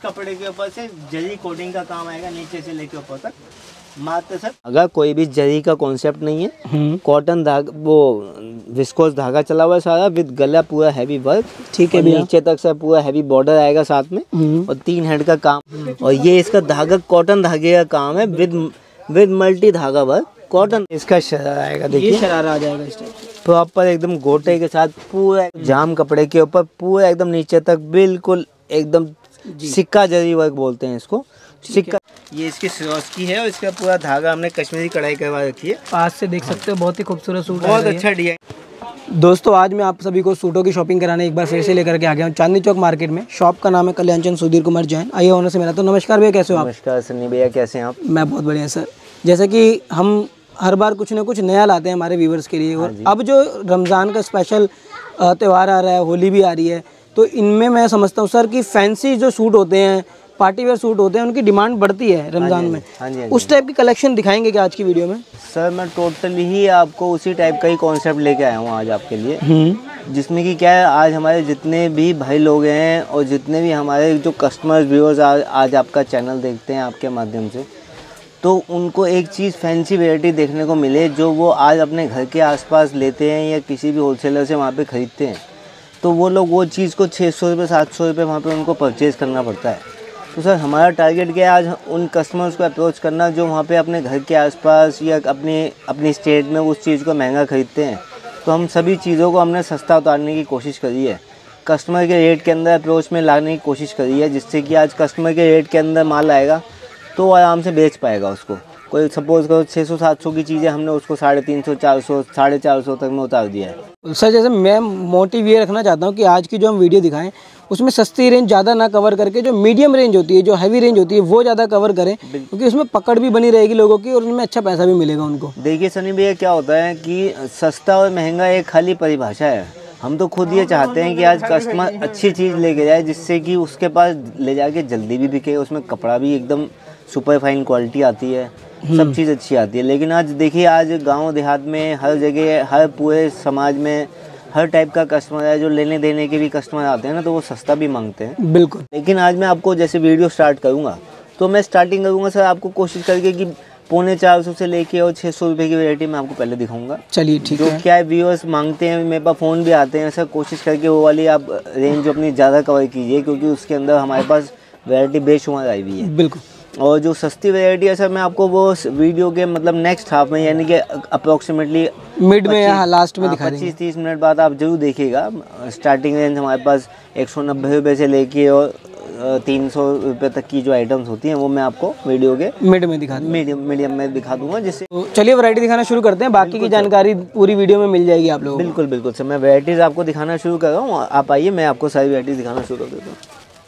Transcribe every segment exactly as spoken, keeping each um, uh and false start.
कपड़े के ऊपर से जरी कोटिंग का काम आएगा नीचे से लेके ऊपर तक मात्र सर। अगर कोई भी जरी का कॉन्सेप्ट नहीं है, कॉटन धागा वो विस्कोस धागा चला हुआ है सारा, विद गला पूरा हैवी वर्क, ठीक है, नीचे तक से पूरा हैवी बॉर्डर आएगा साथ में, और तीन हेड का काम। और ये इसका धागा कॉटन धागे का काम है विद विद मल्टी धागा वर्क कॉटन। इसका शरारा आएगा, देखिए शरारा आ जाएगा इस टाइप से प्रॉपर एकदम गोटे के साथ, पूरा जाम कपड़े के ऊपर पूरा एकदम नीचे तक बिल्कुल एकदम सिक्का जरी वर्क बोलते हैं इसको, सिक्का। ये इसकी सिरोस्की है और इसका पूरा धागा हमने कश्मीरी कढ़ाई करवा रखी है। पास से देख सकते हो, बहुत ही खूबसूरत सूट, बहुत अच्छा डिजाइन। दोस्तों आज मैं आप सभी को सूटों की शॉपिंग कराने एक बार फिर से लेकर के आ गया हूँ चांदनी चौक मार्केट में। शॉप का नाम है कल्याण चंद सुधीर कुमार जैन। आइए ओनर से मिला तो नमस्कार भैया, कैसे हो आप? नमस्कार सन्नी भैया, कैसे हैं आप? मैं बहुत बढ़िया सर। जैसे कि हम हर बार कुछ ना कुछ नया लाते हैं हमारे व्यूवर्स के लिए, और अब जो रमज़ान का स्पेशल त्यौहार आ रहा है, होली भी आ रही है, तो इनमें मैं समझता हूँ सर कि फैंसी जो सूट होते हैं, पार्टी वेयर सूट होते हैं, उनकी डिमांड बढ़ती है रमज़ान में। हाँ जी, हाँ जी। उस टाइप की कलेक्शन दिखाएंगे क्या आज की वीडियो में? सर मैं टोटली ही आपको उसी टाइप का ही कॉन्सेप्ट लेके आया हूँ आज आपके लिए, जिसमें कि क्या है, आज हमारे जितने भी भाई लोग हैं और जितने भी हमारे जो कस्टमर्स व्यूअर्स आज, आज आपका चैनल देखते हैं आपके माध्यम से, तो उनको एक चीज़ फैंसी वैरायटी देखने को मिले जो वो आज अपने घर के आसपास लेते हैं या किसी भी होलसेलर से वहाँ पे ख़रीदते हैं, तो वो लोग वो चीज़ को छः सौ रुपये सात सौ रुपये वहाँ पे उनको परचेज़ करना पड़ता है। तो सर हमारा टारगेट क्या है, आज उन कस्टमर्स को अप्रोच करना जो वहाँ पे अपने घर के आसपास या अपने अपनी स्टेट में उस चीज़ को महंगा ख़रीदते हैं। तो हम सभी चीज़ों को हमने सस्ता उतारने की कोशिश करी है, कस्टमर के रेट के अंदर अप्रोच में लाने की कोशिश करी है, जिससे कि आज कस्टमर के रेट के अंदर माल आएगा तो आराम से बेच पाएगा उसको। कोई सपोज करो छः सौ सात सौ की चीज़ें हमने उसको साढ़े तीन सौ चार सौ साढ़े चार सौ तक में उतार दिया है। सर जैसे मैं मोटिव ये रखना चाहता हूँ कि आज की जो हम वीडियो दिखाएं उसमें सस्ती रेंज ज़्यादा ना कवर करके जो मीडियम रेंज होती है, जो हैवी रेंज होती है, वो ज़्यादा कवर करें, क्योंकि उसमें पकड़ भी बनी रहेगी लोगों की और उनमें अच्छा पैसा भी मिलेगा उनको। देखिए सनी भैया, क्या होता है कि सस्ता और महंगा एक खाली परिभाषा है। हम तो खुद ये चाहते हैं कि आज कस्टमर अच्छी चीज़ लेके जाए, जिससे कि उसके पास ले जाके जल्दी भी बिके, उसमें कपड़ा भी एकदम सुपर फाइन क्वालिटी आती है, सब चीज़ अच्छी आती है। लेकिन आज देखिए, आज गांव देहात में हर जगह, हर पूरे समाज में हर टाइप का कस्टमर है। जो लेने देने के भी कस्टमर आते हैं ना, तो वो सस्ता भी मांगते हैं। बिल्कुल। लेकिन आज मैं आपको जैसे वीडियो स्टार्ट करूँगा तो मैं स्टार्टिंग करूँगा सर आपको कोशिश करके कि पौने चार सौ से लेके और छः सौ रुपये की वैरायटी मैं आपको पहले दिखाऊंगा। चलिए ठीक है। जो क्या है व्यूअर्स मांगते हैं, मेरे पास फ़ोन भी आते हैं सर, कोशिश करके वो वाली आप रेंज अपनी ज़्यादा कवर कीजिए, क्योंकि उसके अंदर हमारे पास वैरायटी बेशुमार आई हुई है। बिल्कुल। और जो सस्ती वैरायटी है सर, मैं आपको वो वीडियो के मतलब नेक्स्ट हाफ में, यानी कि अप्रोक्सीमेटली मिड में या लास्ट में दिखा पच्चीस तीस मिनट बाद आप जरूर देखिएगा। स्टार्टिंग रेंज हमारे पास एक सौ नब्बे रुपये से लेके और तीन सौ रुपये तक की जो आइटम्स होती हैं वो मैं आपको वीडियो के मिड में दिखा मीडियम मीडियम में दिखा दूंगा, जिससे तो चलिए वैरायटी दिखाना शुरू करते हैं। बाकी की जानकारी पूरी वीडियो में मिल जाएगी आप लोगों को। बिल्कुल बिल्कुल सर, मैं वैराइटीज़ आपको दिखाना शुरू कर रहा हूँ। आप आइए, मैं आपको सारी वैराइटीज़ दिखाना शुरू कर देता हूँ।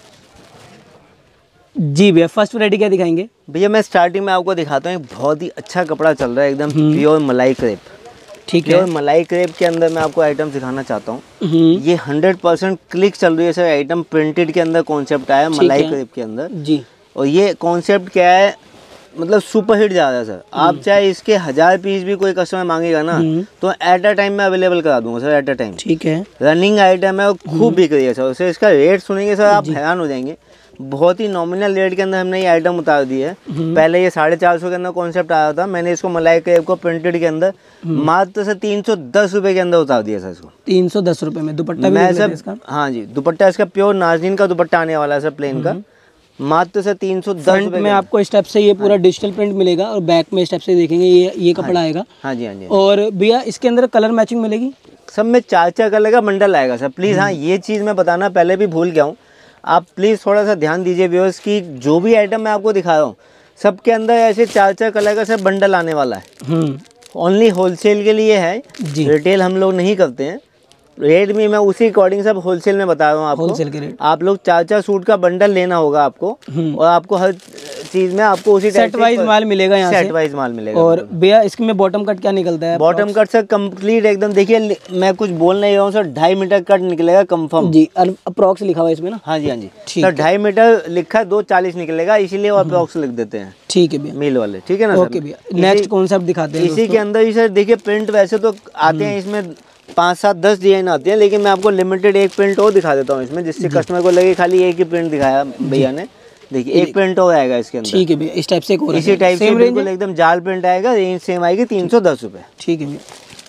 जी भैया, फर्स्ट वैरायटी क्या दिखाएंगे? भैया मैं स्टार्टिंग में आपको दिखाता हूँ, एक बहुत ही अच्छा कपड़ा चल रहा है, एकदम प्योर मलाई क्रेप। ठीक है। प्योर मलाई क्रेप के अंदर मैं आपको आइटम दिखाना चाहता हूँ। ये हंड्रेड परसेंट क्लिक चल रही है सर आइटम, प्रिंटेड के अंदर कॉन्सेप्ट आया मलाई क्रेप के अंदर जी। और ये कॉन्सेप्ट क्या है, मतलब सुपर हिट जा रहा है सर। आप चाहे इसके हजार पीस भी कोई कस्टमर मांगेगा ना, तो एट अ टाइम मैं अवेलेबल करा दूंगा सर, एट अ टाइम। ठीक है। रनिंग आइटम है और खूब बिक रही है सर। उससे इसका रेट सुनेंगे सर आप हैरान हो जाएंगे। बहुत ही नॉमिनल रेट के अंदर हमने ये आइटम उतार दी है। पहले ये साढ़े चार सौ के अंदर कॉन्सेप्ट आया था, मैंने इसको मलाई क्रेप को प्रिंटेड के अंदर मात्र से तीन सौ दस रुपए के अंदर उतार दिया सर इसको। तीन सौ दस रुपए में दुपट्टा भी मैं सर, हाँ जी, दुपट्टा इसका प्योर नाज़नीन का दुपट्टा आने वाला है सर, प्लेन का, मात्र से तीन सौ दस रुपए में आपको स्टेप से ये पूरा डिजिटल प्रिंट मिलेगा और बैक में स्टेप से देखेंगे ये ये कपड़ा आएगा। हाँ जी हाँ जी। और भैया इसके अंदर कलर मैचिंग मिलेगी? सब में चार चार कलर का बंडल आएगा सर। प्लीज़ हाँ, ये चीज़ मैं बताना पहले भी भूल गया हूँ, आप प्लीज़ थोड़ा सा ध्यान दीजिए व्यूअर्स की जो भी आइटम मैं आपको दिखा रहा हूँ सबके अंदर ऐसे चार चार कलर का सब बंडल आने वाला है। ओनली होलसेल के लिए है, रिटेल हम लोग नहीं करते हैं। रेट भी मैं उसी अकॉर्डिंग सब होलसेल में बता रहा हूँ आपको। होलसेल के रेट आप लोग चार चार सूट का बंडल लेना होगा आपको, और आपको हर चीज में आपको उसी सेट वाइज माल मिलेगा यहाँ से। सेट वाइज माल मिलेगा। और भैया इसमें बॉटम कट क्या निकलता है? बॉटम कट सर कंप्लीट एकदम, देखिए मैं कुछ बोल नहीं रहा हूँ सर, ढाई मीटर कट निकलेगा कंफर्म जी। अप्रॉक्स लिखा हुआ है इसमें ना? हाँ जी हाँ जी सर, ढाई मीटर लिखा है, दो चालीस निकलेगा, इसीलिए वो अप्रॉक्स लिख देते हैं। ठीक है भैया, मिल वाले, ठीक है ना? ओके भैया, नेक्स्ट कॉन्सेप्ट दिखाते हैं। इसी के अंदर ही सर देखिए प्रिंट वैसे तो आते हैं इसमें पाँच सात दस डिजाइन आती है, लेकिन मैं आपको लिमिटेड एक प्रिंट और दिखा देता हूँ इसमें, जिससे कस्टमर को लगे खाली एक ही प्रिंट दिखाया भैया ने। देखिए एक प्रिंट और आएगा इसके अंदर। ठीक है भैया, इस टाइप से एक और इसी टाइप से बिल्कुल एकदम जाल प्रिंट आएगा। रेंज सेम आएगी तीन सौ दस रुपये। ठीक है भैया।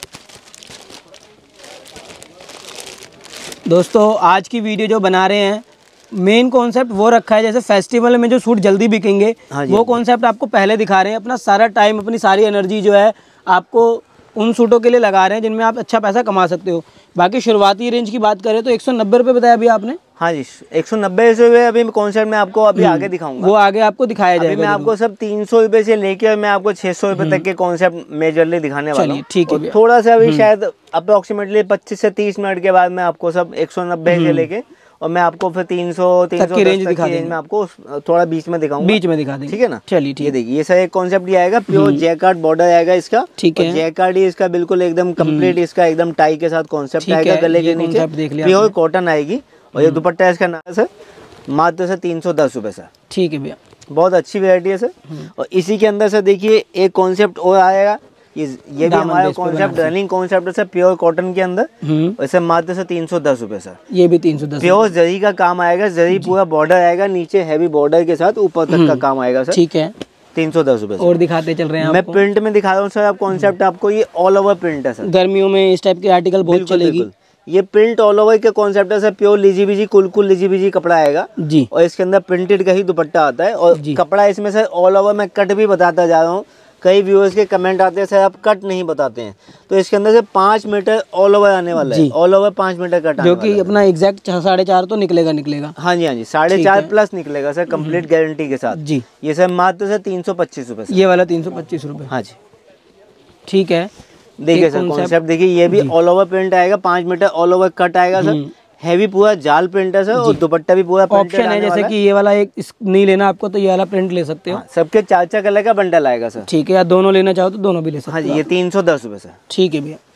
दोस्तों आज की वीडियो जो बना रहे हैं मेन कॉन्सेप्ट वो रखा है, जैसे फेस्टिवल में जो सूट जल्दी बिकेंगे वो कॉन्सेप्ट आपको पहले दिखा रहे हैं। अपना सारा टाइम अपनी सारी एनर्जी जो है आपको उन सूटों के लिए लगा रहे हैं जिनमें आप अच्छा पैसा कमा सकते हो। बाकी शुरुआती रेंज की बात करें तो एक सौ नब्बे रुपये बताया अभी आपने। हाँ जी, एक सौ नब्बे रुपये अभी कॉन्सेप्ट में आपको अभी आगे दिखाऊंगा, वो आगे आपको दिखाया जाएगा। मैं आपको सब तीन सौ रुपये से लेके मैं आपको छह सौ रुपये तक के कॉन्सेप्ट मेजरली दिखाने वाला हूँ। ठीक है, थोड़ा सा अभी शायद अप्रोक्सीमेटली पच्चीस से तीस मिनट के बाद मैं आपको सब एक सौ नब्बे से लेके और मैं आपको फिर तीन सौ तीन सौ की रेंज दिखा देंगे। मैं आपको थोड़ा बीच में दिखाऊंगा, बीच में दिखा देंगे, ठीक है ना। चलिए ठीक है, देखिए ये सर एक कॉन्सेप्ट ये आएगा, प्योर जैकार्ड बॉर्डर आएगा इसका। ठीक है, जैकार्ड ही इसका बिल्कुल एकदम कंप्लीट इसका एकदम टाई के साथ कॉन्सेप्ट आएगा। गले के नीचे प्योर कॉटन आएगी और ये दुपट्टा इसका नाम सर मात्र सर तीन सौ दस रुपये सर। ठीक है भैया, बहुत अच्छी वेरायटी है सर। और इसी के अंदर सर देखिए एक कॉन्सेप्ट और आएगा, ये ये भी हमारा कॉन्सेप्ट रनिंग कॉन्सेप्ट है सर, प्योर कॉटन के अंदर। वैसे मात्र से तीन सौ दस रुपए सर। ये भी तीन सौ दस प्योर जरी का काम आएगा, जरी पूरा बॉर्डर आएगा, नीचे हैवी बॉर्डर के साथ ऊपर तक का काम आएगा सर। ठीक है, तीन सौ दस रुपए। और दिखाते चल रहे हैं मैं प्रिंट में दिखा रहा हूँ सर। आप कॉन्सेप्ट आपको ये ऑल ओवर प्रिंट है सर, गर्मियों में इस टाइप के आर्टिकल बहुत चलेगी। ये प्रिंट ऑल ओवर के कॉन्सेप्ट है sir, pure lizzy bizzy cool lizzy busy कपड़ा आएगा जी। और इसके अंदर प्रिंटेड का ही दुपट्टा आता है और कपड़ा इसमें सर ऑल ओवर मैं कट भी बताता जा रहा हूँ। कई व्यूअर्स के कमेंट आते हैं सर आप कट नहीं बताते हैं, तो इसके अंदर से पाँच मीटर ऑल ओवर आने वाला है। ऑल ओवर पाँच मीटर कट जो कि अपना एग्जैक्ट साढ़े चार तो निकलेगा निकलेगा हाँ जी हाँ जी, साढ़े चार प्लस निकलेगा सर कंप्लीट गारंटी के साथ जी। ये सर मात्र सर तीन सौ पच्चीस रुपये, ये वाला तीन सौ पच्चीस रुपये हाँ जी। ठीक है, देखिए सर कॉन्सेप्ट देखिए, ये भी ऑल ओवर प्रिंट आएगा, पाँच मीटर ऑल ओवर कट आएगा सर, हैवी पूरा जाल प्रिंट है सर और दुपट्टा भी पूरा ऑप्शन है। जैसे कि ये वाला एक नहीं लेना आपको तो ये वाला प्रिंट ले सकते हो। हाँ, सबके चार चार कलर का बंडल आएगा सर। ठीक है, या दोनों लेना चाहो तो दोनों भी ले सकते हो। हाँ जी, ये तीन सौ दस रुपये सर। ठीक है भैया,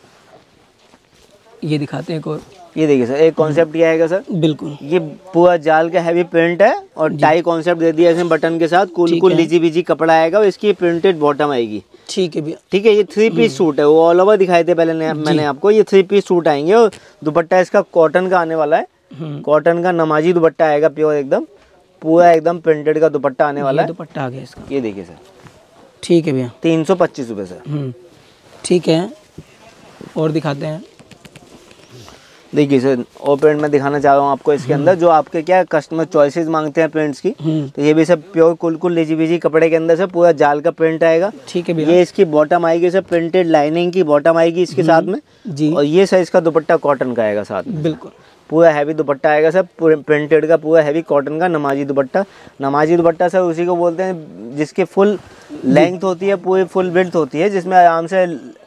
ये दिखाते हैं एक और। ये देखिए सर एक कॉन्सेप्ट ये आएगा सर, बिल्कुल ये पूरा जाल का हैवी प्रिंट है और टाई कॉन्सेप्ट दे दिया इसमें बटन के साथ। कुल कुल लीजी बीजी कपड़ा आएगा और इसकी प्रिंटेड बॉटम आएगी। ठीक है भैया, ठीक है। ये थ्री पीस सूट है, वो ऑल ओवर दिखाए थे पहले मैंने आपको। ये थ्री पीस सूट आएंगे और दुपट्टा इसका कॉटन का आने वाला है, कॉटन का नमाजी दुपट्टा आएगा प्योर एकदम, पूरा एकदम प्रिंटेड का दुपट्टा आने वाला है। दुपट्टा आ गया इसका, ये देखिए सर। ठीक है भैया, तीन सौ पच्चीस रुपये सर। ठीक है, और दिखाते हैं। देखिए सर और प्रिंट में दिखाना चाह रहा हूँ आपको इसके अंदर, जो आपके क्या कस्टमर चॉइसेस मांगते हैं प्रिंट्स की, तो ये भी सब प्योर कुल कुल लेजी बेजी कपड़े के अंदर से पूरा जाल का प्रिंट आएगा। ठीक है भैया, ये इसकी बॉटम आएगी सर, प्रिंटेड लाइनिंग की बॉटम आएगी इसके साथ में जी। और ये सर इसका दुपट्टा कॉटन का आएगा साथ में, बिल्कुल पूरा हैवी दुपट्टा आएगा सर, प्रिंटेड का पूरा हैवी कॉटन का नमाजी दुपट्टा। नमाजी दुपट्टा सर उसी को बोलते हैं जिसकी फुल लेंथ होती है, पूरी फुल विड्थ होती है, जिसमें आराम से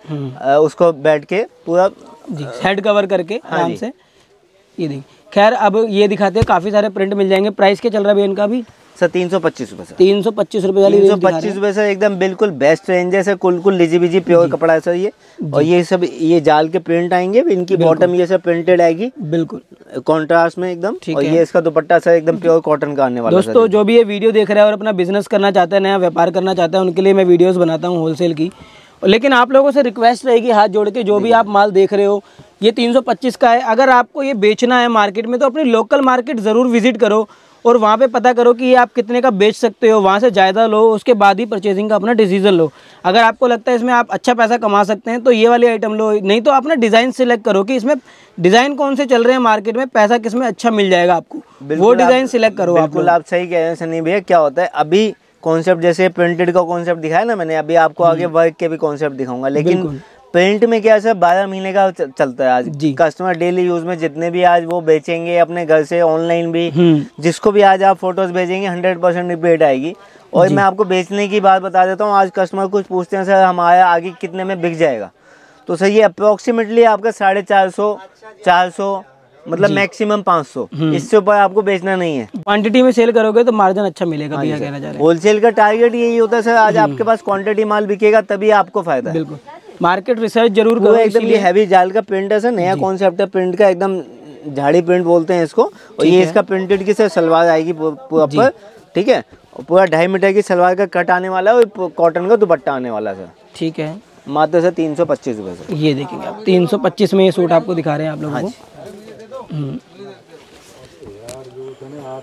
उसको बैठ के पूरा जी हेड कवर करके आराम से। ये देखिए, खैर अब ये दिखाते हैं, काफी सारे प्रिंट मिल जाएंगे। प्राइस क्या चल रहा है भैया इनका भी सर? तीन सौ पच्चीस रुपये सर। तीन सौ पच्चीस रुपये वाली तीन सौ पच्चीस रुपये सर, एकदम बिल्कुल बेस्ट रेंज है सर। कुल कुल लिजी बिजी प्योर कपड़ा है सर ये। और ये सब ये जाल के प्रिंट आएंगे, इनकी बॉटम ये सब प्रिंटेड आएगी बिल्कुल कॉन्ट्रास्ट में एकदम। और ये इसका दुपट्टा सर एकदम प्योर कॉटन का आने वाला है। दोस्तों जो भी ये वीडियो देख रहे हैं और अपना बिजनेस करना चाहते हैं, नया व्यापार करना चाहते हैं, उनके लिए मैं वीडियोस बनाता हूँ होलसेल की। लेकिन आप लोगों से रिक्वेस्ट रहेगी हाथ जोड़ के, जो भी आप माल देख रहे हो ये तीन सौ पच्चीस का है, अगर आपको ये बेचना है मार्केट में तो अपनी लोकल मार्केट ज़रूर विजिट करो और वहाँ पे पता करो कि ये आप कितने का बेच सकते हो, वहाँ से ज़्यादा लो, उसके बाद ही परचेजिंग का अपना डिसीजन लो। अगर आपको लगता है इसमें आप अच्छा पैसा कमा सकते हैं तो ये वाली आइटम लो, नहीं तो अपना डिज़ाइन सिलेक्ट करो कि इसमें डिज़ाइन कौन से चल रहे हैं मार्केट में, पैसा किस में अच्छा मिल जाएगा आपको, वो डिज़ाइन सिलेक्ट करो। बिल्कुल आप सही कह रहे हैं सनी भैया। क्या होता है अभी कॉन्सेप्ट, जैसे प्रिंटेड का कॉन्सेप्ट दिखाया ना मैंने, अभी आपको आगे वर्क के भी कॉन्सेप्ट दिखाऊंगा। लेकिन प्रिंट में क्या है सर, बारह महीने का चलता है आज जी। कस्टमर डेली यूज में जितने भी आज वो बेचेंगे अपने घर से, ऑनलाइन भी, जिसको भी आज आप फोटोज भेजेंगे हंड्रेड परसेंट रिपीट आएगी। और मैं आपको बेचने की बात बता देता हूँ, आज कस्टमर कुछ पूछते हैं सर हमारा आगे कितने में बिक जाएगा, तो सर ये अप्रोक्सीमेटली आपका साढ़े चार सौ चार सौ मतलब मैक्सिमम पाँच सौ, इससे ऊपर आपको बेचना नहीं है। क्वांटिटी में सेल करोगे तो मार्जिन अच्छा मिलेगा भैया कहना चाह रहे हैं। होलसेल का टारगेट यही होता है सर, आज आपके पास क्वांटिटी माल बिकेगा तभी आपको फायदा है। बिल्कुल, मार्केट रिसर्च जरूर करो। एकदम ये हैवी जाल का प्रिंट है सर, नया कॉन्सेप्ट है प्रिंट का, एकदम झाड़ी प्रिंट बोलते हैं इसको। और ये इसका प्रिंटेड की सर सलवार आएगी पूरा, ठीक है, पूरा ढाई मीटर की सलवार का कट आने वाला है और कॉटन का दुपट्टा आने वाला है सर। ठीक है, मात्र सर तीन सौ पच्चीस रुपये सर। ये देखेंगे आप तीन सौ पच्चीस में ये सूट आपको दिखा रहे हैं आप लोगों को।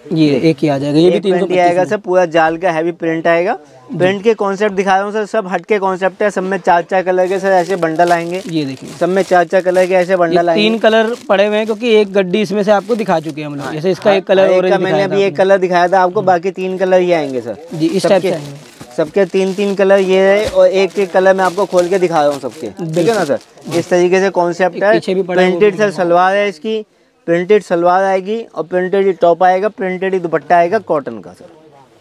ये एक ही आ जाएगा, ये भी तीन सौ पच्चीस आएगा सर। पूरा जाल का हैवी प्रिंट आएगा। प्रिंट के कॉन्सेप्ट दिखा रहा हूँ सर, सब हटके कॉन्सेप्ट है, सब में चार चार कलर के सर ऐसे बंडल आएंगे। ये देखिए सब में चार चार कलर के ऐसे बंडल आएंगे। तीन कलर पड़े हुए हैं क्योंकि एक गड्डी इसमें से आपको दिखा चुके हैं हम लोग। जैसे इसका एक कलर ऑरेंज, मैंने अभी एक कलर दिखाया था आपको, बाकी तीन कलर ही आएंगे सर जी, इस टाइप से आएंगे। सबके तीन तीन कलर ये है और एक एक कलर मैं आपको खोल के दिखा रहा हूँ सबके, ठीक है ना सर। इस तरीके से कॉन्सेप्ट है। प्रिंटेड सर सलवार है इसकी, प्रिंटेड सलवार आएगी और प्रिंटेड ही टॉप आएगा, प्रिंटेड ही दुपट्टा आएगा कॉटन का सर।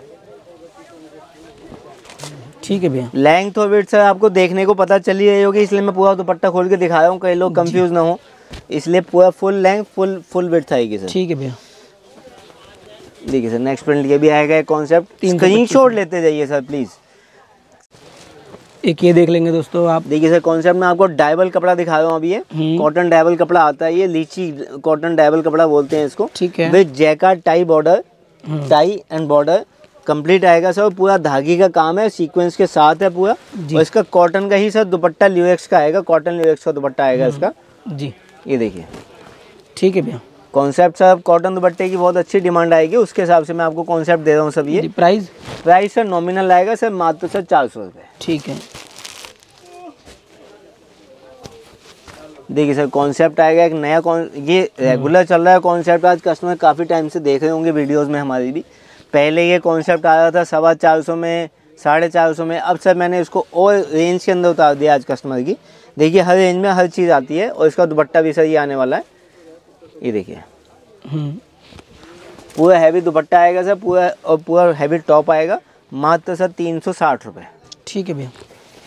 ठीक है भैया। लेंथ और विड्थ सर आपको देखने को पता चली रही होगी, इसलिए मैं पूरा दुपट्टा खोल के दिखा रहा हूँ, कई लोग कंफ्यूज ना हो, इसलिए पूरा full length full full width आएगी सर। ठीक है भैया। देखिए सर नेक्स्ट प्रिंट ये भी आएगा कॉन्सेप्ट, स्क्रीनशॉट लेते जाइए सर प्लीज। एक ये देख लेंगे दोस्तों आप। देखिए सर कॉन्सेप्ट में आपको डायबल कपड़ा दिखा रहा हूँ अभी, ये कॉटन डायबल कपड़ा आता है, ये लीची कॉटन डायबल कपड़ा बोलते हैं इसको। ठीक है। With jacquard tie border, tie and border complete आएगा सर। पूरा धागे का काम है, सीक्वेंस के साथ है पूरा। और इसका कॉटन का ही सर दुपट्टा ल्यूएक्स का आएगा, कॉटन ल्यूएक्स का दुपट्टा आएगा इसका जी। ये देखिए। ठीक है भैया। कॉन्सेप्ट सर कॉटन दुपट्टे की बहुत अच्छी डिमांड आएगी, उसके हिसाब से मैं आपको कॉन्सेप्ट दे रहा हूँ सब। ये प्राइस प्राइस सर नॉमिनल आएगा सर मात्र सर चार सौ रुपये। ठीक है। देखिए सर कॉन्सेप्ट आएगा एक नया, कौन ये रेगुलर चल रहा है कॉन्सेप्ट, आज कस्टमर काफ़ी टाइम से देख रहे होंगे वीडियोस में हमारी भी। पहले ये कॉन्सेप्ट आ रहा था सवा चार सौ में, साढ़े चार सौ में, अब सर मैंने इसको और रेंज के अंदर उतार दिया आज कस्टमर की। देखिए हर रेंज में हर चीज़ आती है और इसका दुपट्टा भी सर ये आने वाला है, ये देखिए पूरा हैवी दुपट्टा आएगा सर पूरा, और पूरा हैवी टॉप आएगा मात्र सर तीन सौ साठ रुपये। ठीक है भैया।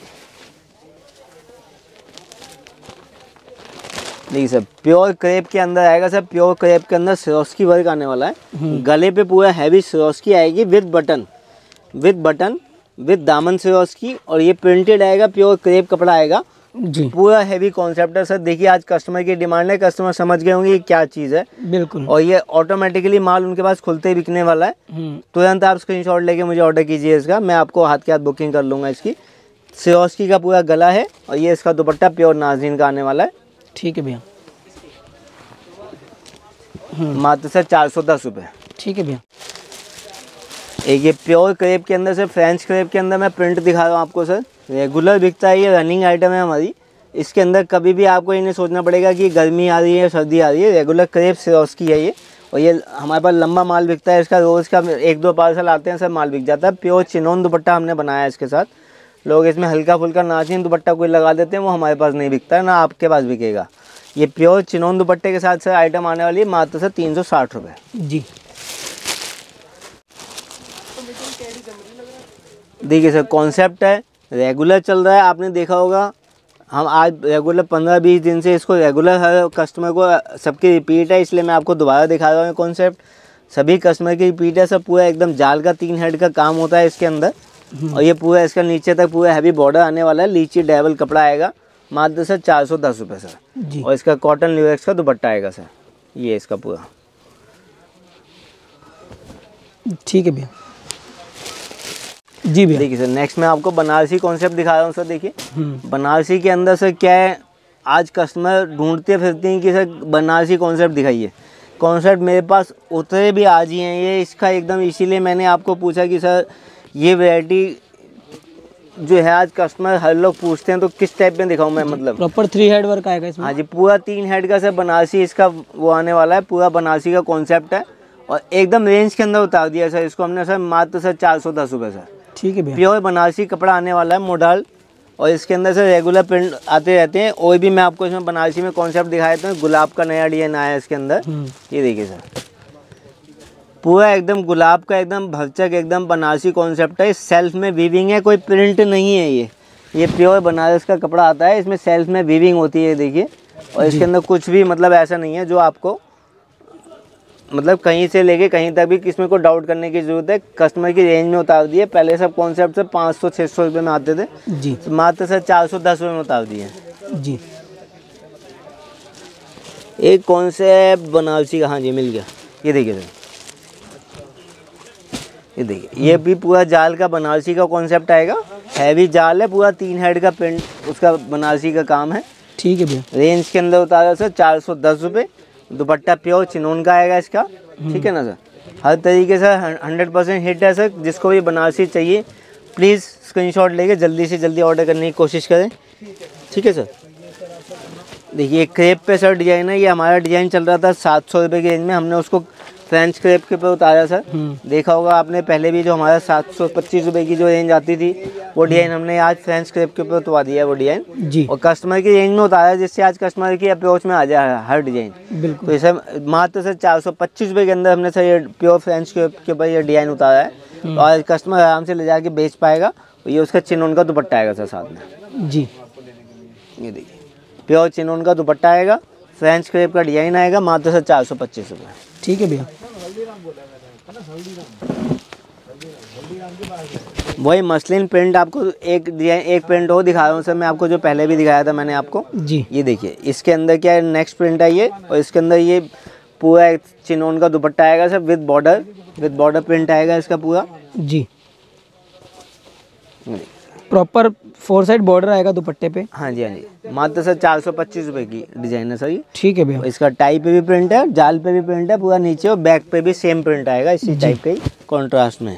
देखिए सर प्योर क्रेप के अंदर आएगा सर, प्योर क्रेप के अंदर सिरोस्की वर्क आने वाला है। गले पे पूरा हैवी सिरोस्की आएगी with button, with button with दामन सिरोस्की, और ये प्रिंटेड आएगा, प्योर क्रेप कपड़ा आएगा जी। पूरा हैवी कॉन्सेप्ट है सर। देखिए आज कस्टमर की डिमांड है, कस्टमर समझ गए होंगे ये क्या चीज़ है बिल्कुल। और ये ऑटोमेटिकली माल उनके पास खुलते ही बिकने वाला है। तुरंत आप स्क्रीनशॉट लेके मुझे ऑर्डर कीजिए इसका, मैं आपको हाथ के हाथ बुकिंग कर लूँगा इसकी। सिरोस्की का पूरा गला है और ये इसका दुपट्टा प्योर नाज़रीन का आने वाला है। ठीक है भैया। मात्र सर चार सौ दस रुपये। ठीक है भैया। एक ये प्योर क्रेप के अंदर सर, फ्रेंच क्रेप के अंदर मैं प्रिंट दिखा रहा हूँ आपको सर, रेगुलर बिकता है, ये रनिंग आइटम है हमारी। इसके अंदर कभी भी आपको ये नहीं सोचना पड़ेगा कि गर्मी आ रही है सर्दी आ रही है, रेगुलर क्रेप सिरोस्की है ये। और ये हमारे पास लंबा माल बिकता है इसका, रोज़ का एक दो पार्सल आते हैं सर, माल बिक जाता है। प्योर चिनोन दुपट्टा हमने बनाया है इसके साथ। लोग इसमें हल्का फुल्का नाज़रीन दुपट्टा कोई लगा देते हैं, वो हमारे पास नहीं बिकता है, ना आपके पास बिकेगा। ये प्योर चिनोन दुपट्टे के साथ सर आइटम आने वाली है मात्र सर तीन सौ साठ रुपये जी। देखिए सर कॉन्सेप्ट है, रेगुलर चल रहा है, आपने देखा होगा। हम आज रेगुलर पंद्रह बीस दिन से इसको रेगुलर हर कस्टमर को सबकी रिपीट है, इसलिए मैं आपको दोबारा दिखा रहा हूँ कॉन्सेप्ट। सभी कस्टमर की रिपीट है, सब पूरा एकदम जाल का तीन हेड का काम होता है इसके अंदर। और ये पूरा इसका नीचे तक पूरा हैवी बॉर्डर आने वाला है, लीची डैबल कपड़ा आएगा मात्र सर चार सौ दस रुपये सर जी। और इसका कॉटन ल्यूएक्स का दुपट्टा आएगा सर, ये इसका पूरा। ठीक है भैया जी भैया। देखिए सर नेक्स्ट मैं आपको बनारसी कॉन्सेप्ट दिखा रहा हूँ सर। देखिए बनारसी के अंदर सर क्या है, आज कस्टमर ढूंढते फिरते हैं कि सर बनारसी कॉन्सेप्ट दिखाइए। कॉन्सेप्ट मेरे पास उतरे भी आज ही हैं ये इसका एकदम, इसीलिए मैंने आपको पूछा कि सर ये वैरायटी जो है आज कस्टमर हर लोग पूछते हैं तो किस टाइप में दिखाऊं मैं, मतलब प्रॉपर थ्री हेड वर्क आएगा इसमें। हाँ जी पूरा तीन हेड का सर बनारसी इसका वो आने वाला है, पूरा बनारसी का कॉन्सेप्ट है और एकदम रेंज के अंदर उतार दिया सर इसको हमने सर मात्र सर चार सौ दस रुपये सर। ठीक है भैया। प्योर बनारसी कपड़ा आने वाला है मॉडल, और इसके अंदर से रेगुलर प्रिंट आते रहते हैं। और भी मैं आपको इसमें बनारसी में कॉन्सेप्ट दिखाया था, गुलाब का नया डिजाइन आया है इसके अंदर, ये देखिए सर पूरा एकदम गुलाब का एकदम भरचक एकदम बनारसी कॉन्सेप्ट है। सेल्फ में वीविंग है, कोई प्रिंट नहीं है ये ये प्योर बनारस का कपड़ा आता है, इसमें सेल्फ में वीविंग होती है देखिए। और इसके अंदर कुछ भी मतलब ऐसा नहीं है जो आपको मतलब कहीं से लेके कहीं तक भी किसमें को डाउट करने की ज़रूरत है। कस्टमर की रेंज में उतार दिए, पहले सब कॉन्सेप्ट से पाँच सौ छः सौ रुपये में आते थे जी, मात्र सर चार सौ दस रुपये में उतार दिए जी। एक कॉन्सेप्ट बनारसी का, हाँ जी मिल गया, ये देखिए सर, ये देखिए ये भी पूरा जाल का बनारसी का कॉन्सेप्ट आएगा। हैवी जाल है, पूरा तीन हेड का प्रिंट उसका बनारसी का काम है। ठीक है भैया। रेंज के अंदर उतारा सर चार सौ दस रुपये। दुपट्टा प्योर चिनोन का आएगा इसका, ठीक है ना सर। हर तरीके से हंड्रेड परसेंट हिट है सर। जिसको भी बनारसी चाहिए प्लीज़ स्क्रीनशॉट लेके जल्दी से जल्दी ऑर्डर करने की कोशिश करें, ठीक है सर। देखिए क्रेप पे सर डिज़ाइन है, ये हमारा डिज़ाइन चल रहा था सात सौ रुपये की रेंज में, हमने उसको फ्रेंच क्रेप के ऊपर उतारा सर। देखा होगा आपने पहले भी, जो हमारा सात सौ पच्चीस रुपये की जो रेंज आती थी वो डिज़ाइन हमने आज फ्रेंच क्रेप के ऊपर उतवा दिया है वो डिज़ाइन जी, और कस्टमर की रेंज में उतारा है, जिससे आज कस्टमर की अप्रोच में आ जाए हर डिज़ाइन। तो इसे मात्र सर चार सौ पच्चीस रुपये के अंदर हमने सर ये प्योर फ्रेंच क्रेप के ऊपर ये डिज़ाइन उतारा है, तो आज कस्टमर आराम से ले जाके बेच पाएगा। ये उसका चिनोन का दुपट्टा आएगा सर साथ में जी, ये देखिए प्योर चिनोन का दुपट्टा आएगा, फ्रेंच क्रेप का डिज़ाइन आएगा, मात्र सर चार सौ पच्चीस रुपये, ठीक है भैया। वही मसलिन प्रिंट आपको एक डिजाइन एक प्रिंट हो दिखा रहा हूँ सर मैं आपको, जो पहले भी दिखाया था मैंने आपको जी। ये देखिए इसके अंदर क्या है, नेक्स्ट प्रिंट है ये, और इसके अंदर ये पूरा चिनोन का दुपट्टा आएगा sir with border, with border print आएगा इसका पूरा जी, प्रॉपर फोर साइड बॉर्डर आएगा दुपट्टे पे। हाँ जी हाँ जी, मात्र सर चार सौ पच्चीस रुपये की डिज़ाइन है सर ये, ठीक है भैया। इसका टाई पे भी प्रिंट है, जाल पे भी प्रिंट है पूरा नीचे, और बैक पे भी सेम प्रिंट आएगा इसी टाइप के कॉन्ट्रास्ट में।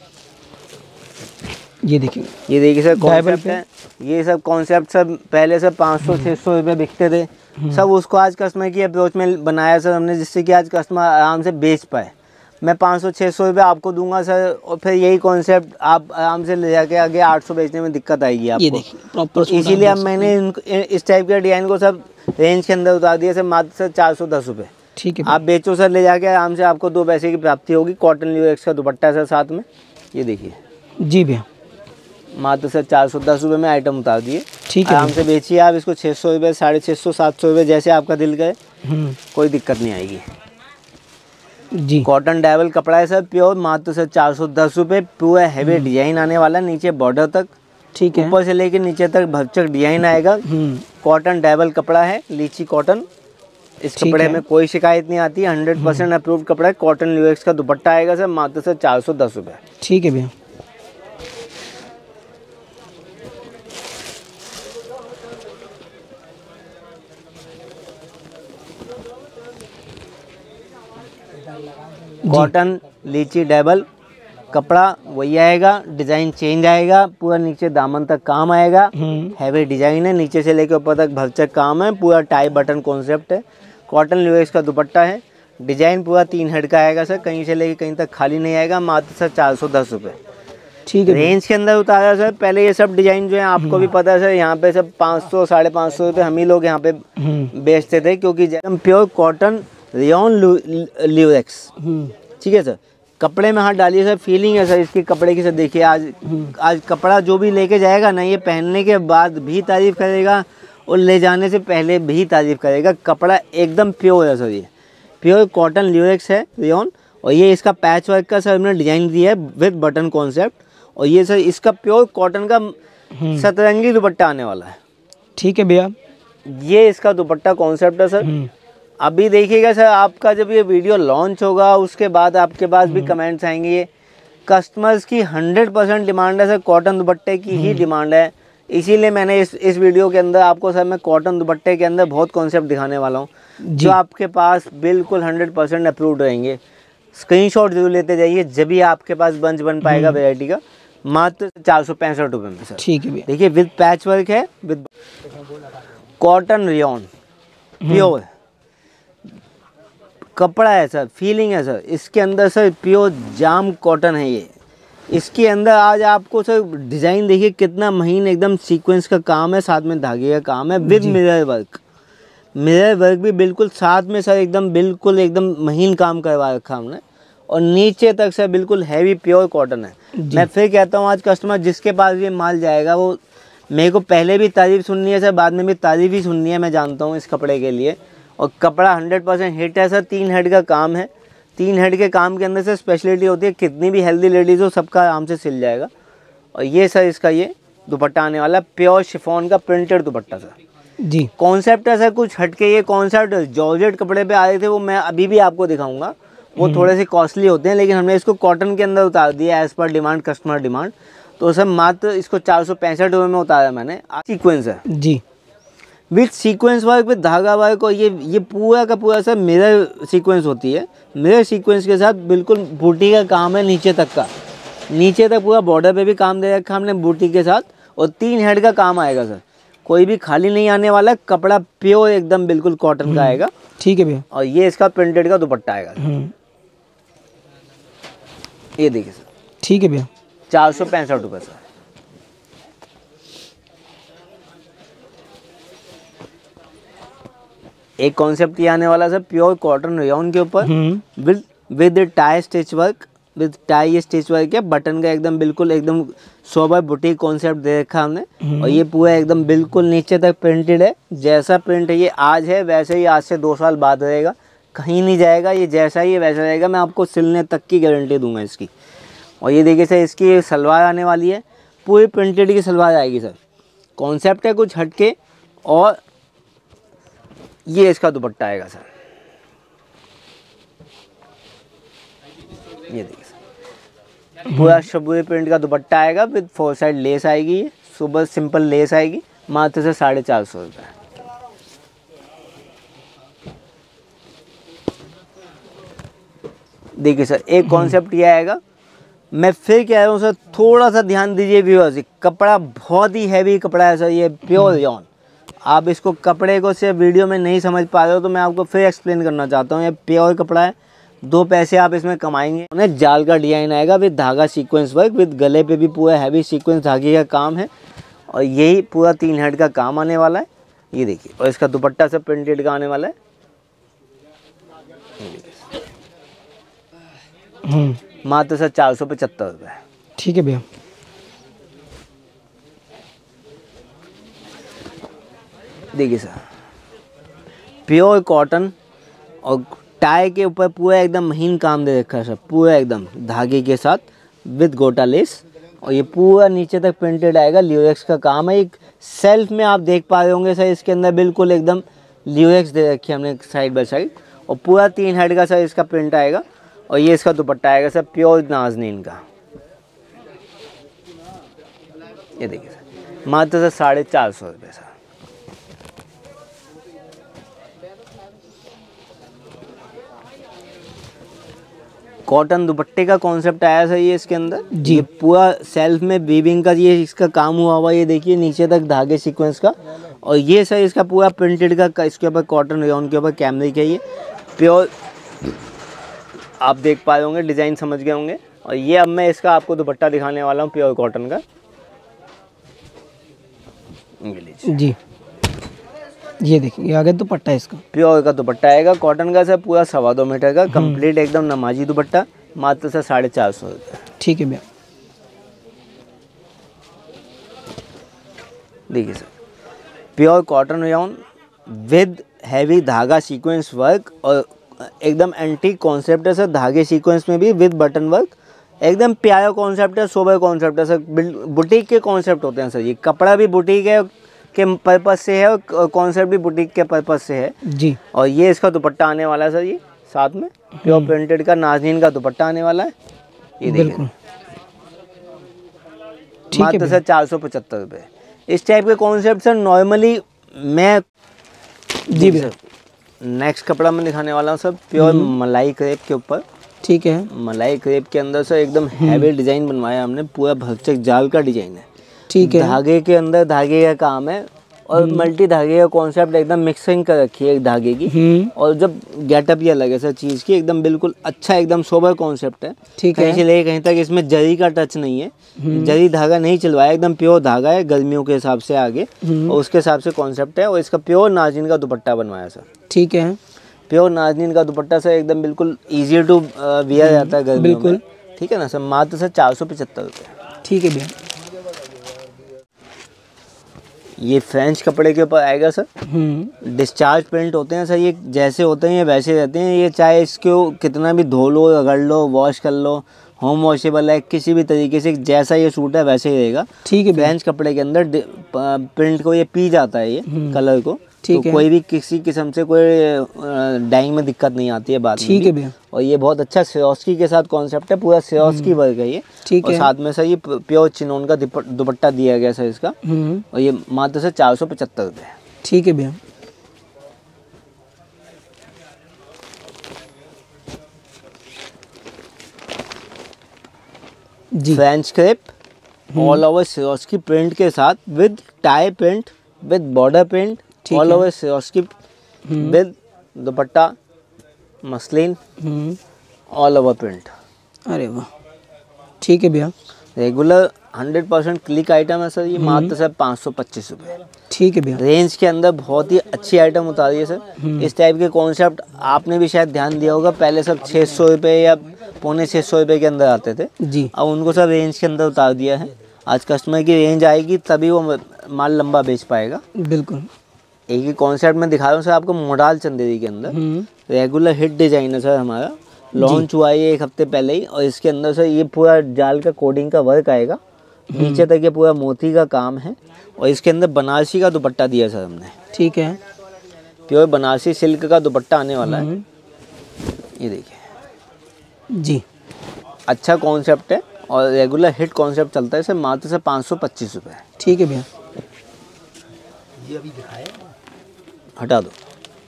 ये देखिए ये देखिए सर कॉन्सेप्ट है, ये सब कॉन्सेप्ट सब पहले से पाँच सौ छः सौ रुपये बिकते थे, सब उसको आज कस्टमर की अप्रोच में बनाया सर हमने, जिससे कि आज कस्टमर आराम से बेच पाए। मैं पाँच सौ छः सौ रुपये आपको दूंगा सर, और फिर यही कॉन्सेप्ट आप आराम से ले जाके आगे आठ सौ बेचने में दिक्कत आएगी आपको, तो इसीलिए अब मैंने इस टाइप के डिज़ाइन को सब रेंज के अंदर उतार दिया सर, मात्र सर चार सौ दस रुपये, ठीक है। आप बेचो सर ले जाके आराम से, आपको दो पैसे की प्राप्ति होगी। कॉटन ल्यूरेक्स का दुपट्टा है सर साथ में, ये देखिए जी भैया, मात्र सर चार सौ दस रुपये में आइटम उतार दिए, ठीक है। आराम से बेचिए आप इसको, छः सौ रुपये साढ़े छः सौ सात सौ रुपये जैसे आपका दिल करे, कोई दिक्कत नहीं आएगी जी। कॉटन डाइवल कपड़ा है सर प्योर, मात्र सर चार सौ दस रुपये, पूरा हैवी डिजाइन आने वाला नीचे बॉर्डर तक, ठीक है, ऊपर से लेके नीचे तक भरचक डिजाइन आएगा। कॉटन डाइवल कपड़ा है, लीची कॉटन, इस कपड़े में कोई शिकायत नहीं आती, हंड्रेड परसेंट अप्रूव्ड कपड़ा है। कॉटन ल्यूरेक्स का दुपट्टा आएगा सर, मात्र सर चार सौ दस रुपये, ठीक है भैया। कॉटन लीची डबल कपड़ा वही आएगा, डिजाइन चेंज आएगा, पूरा नीचे दामन तक काम आएगा, हैवी डिजाइन है, नीचे से लेकर ऊपर तक भरचक काम है, पूरा टाई बटन कॉन्सेप्ट है। कॉटन ल्यूरेक्स का दुपट्टा है, डिजाइन पूरा तीन हेड का आएगा सर, कहीं से लेके कहीं तक खाली नहीं आएगा, मात्र सर चार सौ दस रुपये, ठीक है। रेंज के अंदर उतारा सर, पहले ये सब डिजाइन जो है आपको भी पता है सर, यहाँ पे सब पाँच सौ साढ़े पाँच सौ रुपये हम ही लोग यहाँ पे बेचते थे, क्योंकि एकदम प्योर कॉटन रेयॉन ल्यूरेक्स, ठीक है सर। कपड़े में हाथ डालिए सर, फीलिंग है सर इसकी कपड़े की सर। देखिए आज आज कपड़ा जो भी लेके जाएगा ना, ये पहनने के बाद भी तारीफ करेगा और ले जाने से पहले भी तारीफ करेगा। कपड़ा एकदम प्योर है सर, ये प्योर कॉटन ल्यूरेक्स है रेयॉन, और ये इसका पैच वर्क का सर हमने डिजाइन दिया है विद बटन कॉन्सेप्ट, और ये सर इसका प्योर कॉटन का सतरंगी दुपट्टा आने वाला है, ठीक है भैया। ये इसका दुपट्टा कॉन्सेप्ट है सर। अभी देखिएगा सर, आपका जब ये वीडियो लॉन्च होगा उसके बाद आपके पास भी कमेंट्स आएंगे। ये कस्टमर्स की हंड्रेड परसेंट डिमांड है सर, कॉटन दुपट्टे की ही डिमांड है, इसीलिए मैंने इस इस वीडियो के अंदर आपको सर मैं कॉटन दुपट्टे के अंदर बहुत कॉन्सेप्ट दिखाने वाला हूँ, जो आपके पास बिल्कुल हंड्रेड परसेंट अप्रूव्ड रहेंगे। स्क्रीनशॉट जरूर लेते जाइए, जब भी आपके पास बंच बन पाएगा वेराइटी का, मात्र चार सौ पैंसठ रुपये में सर, ठीक है। देखिए विद पैच वर्क है, विद कॉटन रेयॉन प्योर कपड़ा है सर, फीलिंग है सर इसके अंदर सर, प्योर जाम कॉटन है ये। इसके अंदर आज आपको सर डिज़ाइन देखिए कितना महीन, एकदम सीक्वेंस का काम है, साथ में धागे का काम है, with mirror work. Mirror work भी बिल्कुल साथ में सर, एकदम बिल्कुल एकदम महीन काम करवा रखा हमने, और नीचे तक सर बिल्कुल हैवी प्योर कॉटन है। मैं फिर कहता हूँ, आज कस्टमर जिसके पास ये माल जाएगा, वो मेरे को पहले भी तारीफ सुननी है सर, बाद में भी तारीफ ही सुननी है, मैं जानता हूँ इस कपड़े के लिए। और कपड़ा हंड्रेड परसेंट हिट है सर, तीन हेड का काम है, तीन हेड के काम के अंदर से स्पेशलिटी होती है, कितनी भी हेल्दी लेडीज़ हो सबका आराम से सिल जाएगा। और ये सर इसका ये दुपट्टा आने वाला, प्योर शिफॉन का प्रिंटेड दुपट्टा सर जी। कॉन्सेप्ट है सर कुछ हटके, ये कॉन्सेप्ट जॉर्जेट कपड़े पे आ रहे थे, वो मैं अभी भी आपको दिखाऊंगा, वो थोड़े से कॉस्टली होते हैं, लेकिन हमने इसको कॉटन के अंदर उतार दिया as per demand, customer demand. तो सर मात्र इसको चार सौ पैंसठ रुपये में उतारा मैंने। सीक्वेंस है जी, विथ सीक्वेंस वर्क विथ धागा वर्क। और ये ये पूरा का पूरा सर मिरर सीक्वेंस होती है। मिरर सीक्वेंस के साथ बिल्कुल बूटी का काम है नीचे तक का, नीचे तक पूरा बॉर्डर पे भी काम दे रखा हमने बूटी के साथ। और तीन हेड का काम आएगा सर, कोई भी खाली नहीं आने वाला। कपड़ा प्योर एकदम बिल्कुल कॉटन का आएगा। ठीक है भैया। और ये इसका प्रिंटेड का दुपट्टा आएगा। ये देखिए सर, ठीक है भैया, चार सौ पैंसठ रुपये सर। एक कॉन्सेप्ट ये आने वाला सर प्योर कॉटन रेयॉन के ऊपर with with tie stitch work, with tie stitch work है। बटन का एकदम बिल्कुल एकदम सोबर बुटीक कॉन्सेप्ट दे रखा हमने। और ये पूरा एकदम बिल्कुल नीचे तक प्रिंटेड है। जैसा प्रिंट ये आज है वैसे ही आज से दो साल बाद रहेगा, कहीं नहीं जाएगा। ये जैसा ही है वैसा रहेगा, मैं आपको सिलने तक की गारंटी दूंगा इसकी। और ये देखिए सर, इसकी सलवार आने वाली है, पूरी प्रिंटेड की सलवार आएगी सर। कॉन्सेप्ट है कुछ हटके। और ये इसका दुपट्टा आएगा सर। ये देखिए सर, पूरा शबूरी प्रिंट का दुपट्टा आएगा विद फोर साइड लेस आएगी। ये सुबह सिंपल लेस आएगी, मात्र से साढ़े चार सौ रुपये। देखिए सर, एक कॉन्सेप्ट ये आएगा। मैं फिर कह रहा हूँ सर, थोड़ा सा ध्यान दीजिए व्यूअर्स। कपड़ा बहुत ही हैवी कपड़ा है सर, ये प्योर रेयॉन। आप इसको कपड़े को सिर्फ वीडियो में नहीं समझ पा रहे हो तो मैं आपको फिर एक्सप्लेन करना चाहता हूँ। ये प्योर कपड़ा है, दो पैसे आप इसमें कमाएंगे। उन्हें जाल का डिजाइन आएगा विद धागा सीक्वेंस वर्क, विद गले पे भी पूरा हैवी सीक्वेंस धागे का काम है। और यही पूरा तीन हेड का काम आने वाला है। ये देखिए, और इसका दुपट्टा से प्रिंटेड का आने वाला है। मात्र सर चार सौ पचहत्तर रुपये। ठीक है भैया। देखिए सर, प्योर कॉटन और टाई के ऊपर पूरा एकदम महीन काम दे रखा है सर, पूरा एकदम धागे के साथ विद गोटा लेस। और ये पूरा नीचे तक प्रिंटेड आएगा। ल्यूरेक्स का काम है। एक सेल्फ में आप देख पा रहे होंगे सर, इसके अंदर बिल्कुल एकदम ल्यूरेक्स दे रखी है हमने साइड बाय साइड। और पूरा तीन हेड का सर इसका प्रिंट आएगा। और ये इसका दुपट्टा आएगा सर प्योर नाजनीन का। ये देखिए सर, मात्र सर साढ़े चार सौ रुपये सर। कॉटन दुपट्टे का कॉन्सेप्ट आया सर ये इसके अंदर जी। ये पूरा सेल्फ में वीविंग का ये इसका काम हुआ हुआ, ये देखिए नीचे तक धागे सीक्वेंस का। और ये सर इसका पूरा प्रिंटेड का, इसके ऊपर कॉटन रेयॉन के ऊपर कैमरिक है। ये प्योर आप देख पाए होंगे, डिज़ाइन समझ गए होंगे। और ये अब मैं इसका आपको दुपट्टा दिखाने वाला हूँ प्योर कॉटन का। जी, ये देखिए, ये आगे दुपट्टा है इसका, प्योर का दुपट्टा आएगा कॉटन का सर, पूरा सवा दो मीटर का कंप्लीट एकदम नमाजी दुपट्टा। मात्र सर साढ़े चार सौ रुपये। ठीक है भैया। देखिए sir, pure cotton rayon with heavy धागा सीक्वेंस वर्क। और एकदम एंटीक कॉन्सेप्ट है सर, धागे सीक्वेंस में भी विद बटन वर्क। एकदम प्यारा कॉन्सेप्ट है, सोबर कॉन्सेप्ट है सर। बुटीक के कॉन्सेप्ट होते हैं सर। ये कपड़ा भी बुटीक है के पर्पज से है और कॉन्सेप्ट भी बुटीक के पर्पज से है जी। और ये इसका दुपट्टा आने वाला है सर, ये साथ में प्योर प्रिंटेड का नाज़नीन का दुपट्टा आने वाला है। ये देखिए, मात्र सर चार सौ पचहत्तर रुपये। इस टाइप के कॉन्सेप्ट सर नॉर्मली मैं जी सर। नेक्स्ट कपड़ा मैं दिखाने वाला हूँ सर, प्योर मलाई क्रेप के ऊपर। ठीक है, मलाई क्रेप के अंदर सर एकदम हैवी डिजाइन बनवाया हमने, पूरा भरचक जाल का डिजाइन है। ठीक है, धागे के अंदर धागे का काम है और मल्टी धागे का कॉन्सेप्ट एकदम मिक्सिंग कर रखी है एक धागे की। और जब गेटअप ये लगे सर चीज़ की, एकदम बिल्कुल अच्छा एकदम सोबर कॉन्सेप्ट है। ठीक है, कहीं से लेके कहीं तक इसमें जरी का टच नहीं है, जरी धागा नहीं चलवाया, एकदम प्योर धागा है गर्मियों के हिसाब से आगे, और उसके हिसाब से कॉन्सेप्ट है। और इसका प्योर नाज़नीन का दुपट्टा बनवाया सर। ठीक है, प्योर नाज़नीन का दुपट्टा सर एकदम बिल्कुल ईजी टू वियर जाता है गर्मियों में। ठीक है ना सर, मात्र सर चार सौ पचहत्तर रुपये। ठीक है भैया। ये फ्रेंच कपड़े के ऊपर आएगा सर, डिस्चार्ज प्रिंट होते हैं सर। ये जैसे होते हैं ये वैसे रहते हैं। ये चाहे इसको कितना भी धो लो, रगड़ लो, वॉश कर लो, होम वॉशेबल है, किसी भी तरीके से जैसा ये सूट है वैसे ही रहेगा। ठीक है, फ्रेंच कपड़े के अंदर प्रिंट को ये पी जाता है ये कलर को। ठीक है, कोई भी किसी किस्म से कोई डाइंग में दिक्कत नहीं आती है बाद में। ठीक है भैया। और ये बहुत अच्छा सिरोस्की के साथ कॉन्सेप्ट है, पूरा सिरोस्की वर्क है ये। ठीक है, और साथ में सर ये प्योर चिनोन का दुपट्टा दिया गया सर इसका। और ये मात्र से चार सौ पचहत्तर रुपये। ठीक है भैया। जी French crepe all over Swarovski print के साथ with tie print with border print all over Swarovski with dupatta muslin all over print. अरे वाह, ठीक है भैया। Regular hundred percent click item है सर, ये मात्र सर पाँच सौ पच्चीस रुपये। ठीक है भैया। रेंज के अंदर बहुत ही अच्छी आइटम उतारी है सर। इस टाइप के कॉन्सेप्ट आपने भी शायद ध्यान दिया होगा, पहले सब छः सौ रुपये या पौने छः सौ रुपये के अंदर आते थे जी, अब उनको सब रेंज के अंदर उतार दिया है। आज कस्टमर की रेंज आएगी तभी वो माल लंबा बेच पाएगा। बिल्कुल। एक ही कॉन्सेप्ट में दिखा रहा हूँ सर आपको, मोडाल चंदेरी के अंदर रेगुलर हिट डिजाइन है सर हमारा, लॉन्च हुआ है एक हफ्ते पहले ही। और इसके अंदर सर ये पूरा जाल का कोडिंग का वर्क आएगा, नीचे तक ये पूरा मोती का काम है और इसके अंदर बनारसी का दुपट्टा दिया सर हमने। ठीक है, प्योर बनारसी सिल्क का दुपट्टा आने वाला है। ये देखिए जी, अच्छा कॉन्सेप्ट है और रेगुलर हिट कॉन्सेप्ट चलता है सर, मात्र से पाँच सौ पच्चीस रुपये। ठीक है भैया। ये अभी दिखाए, हटा दो।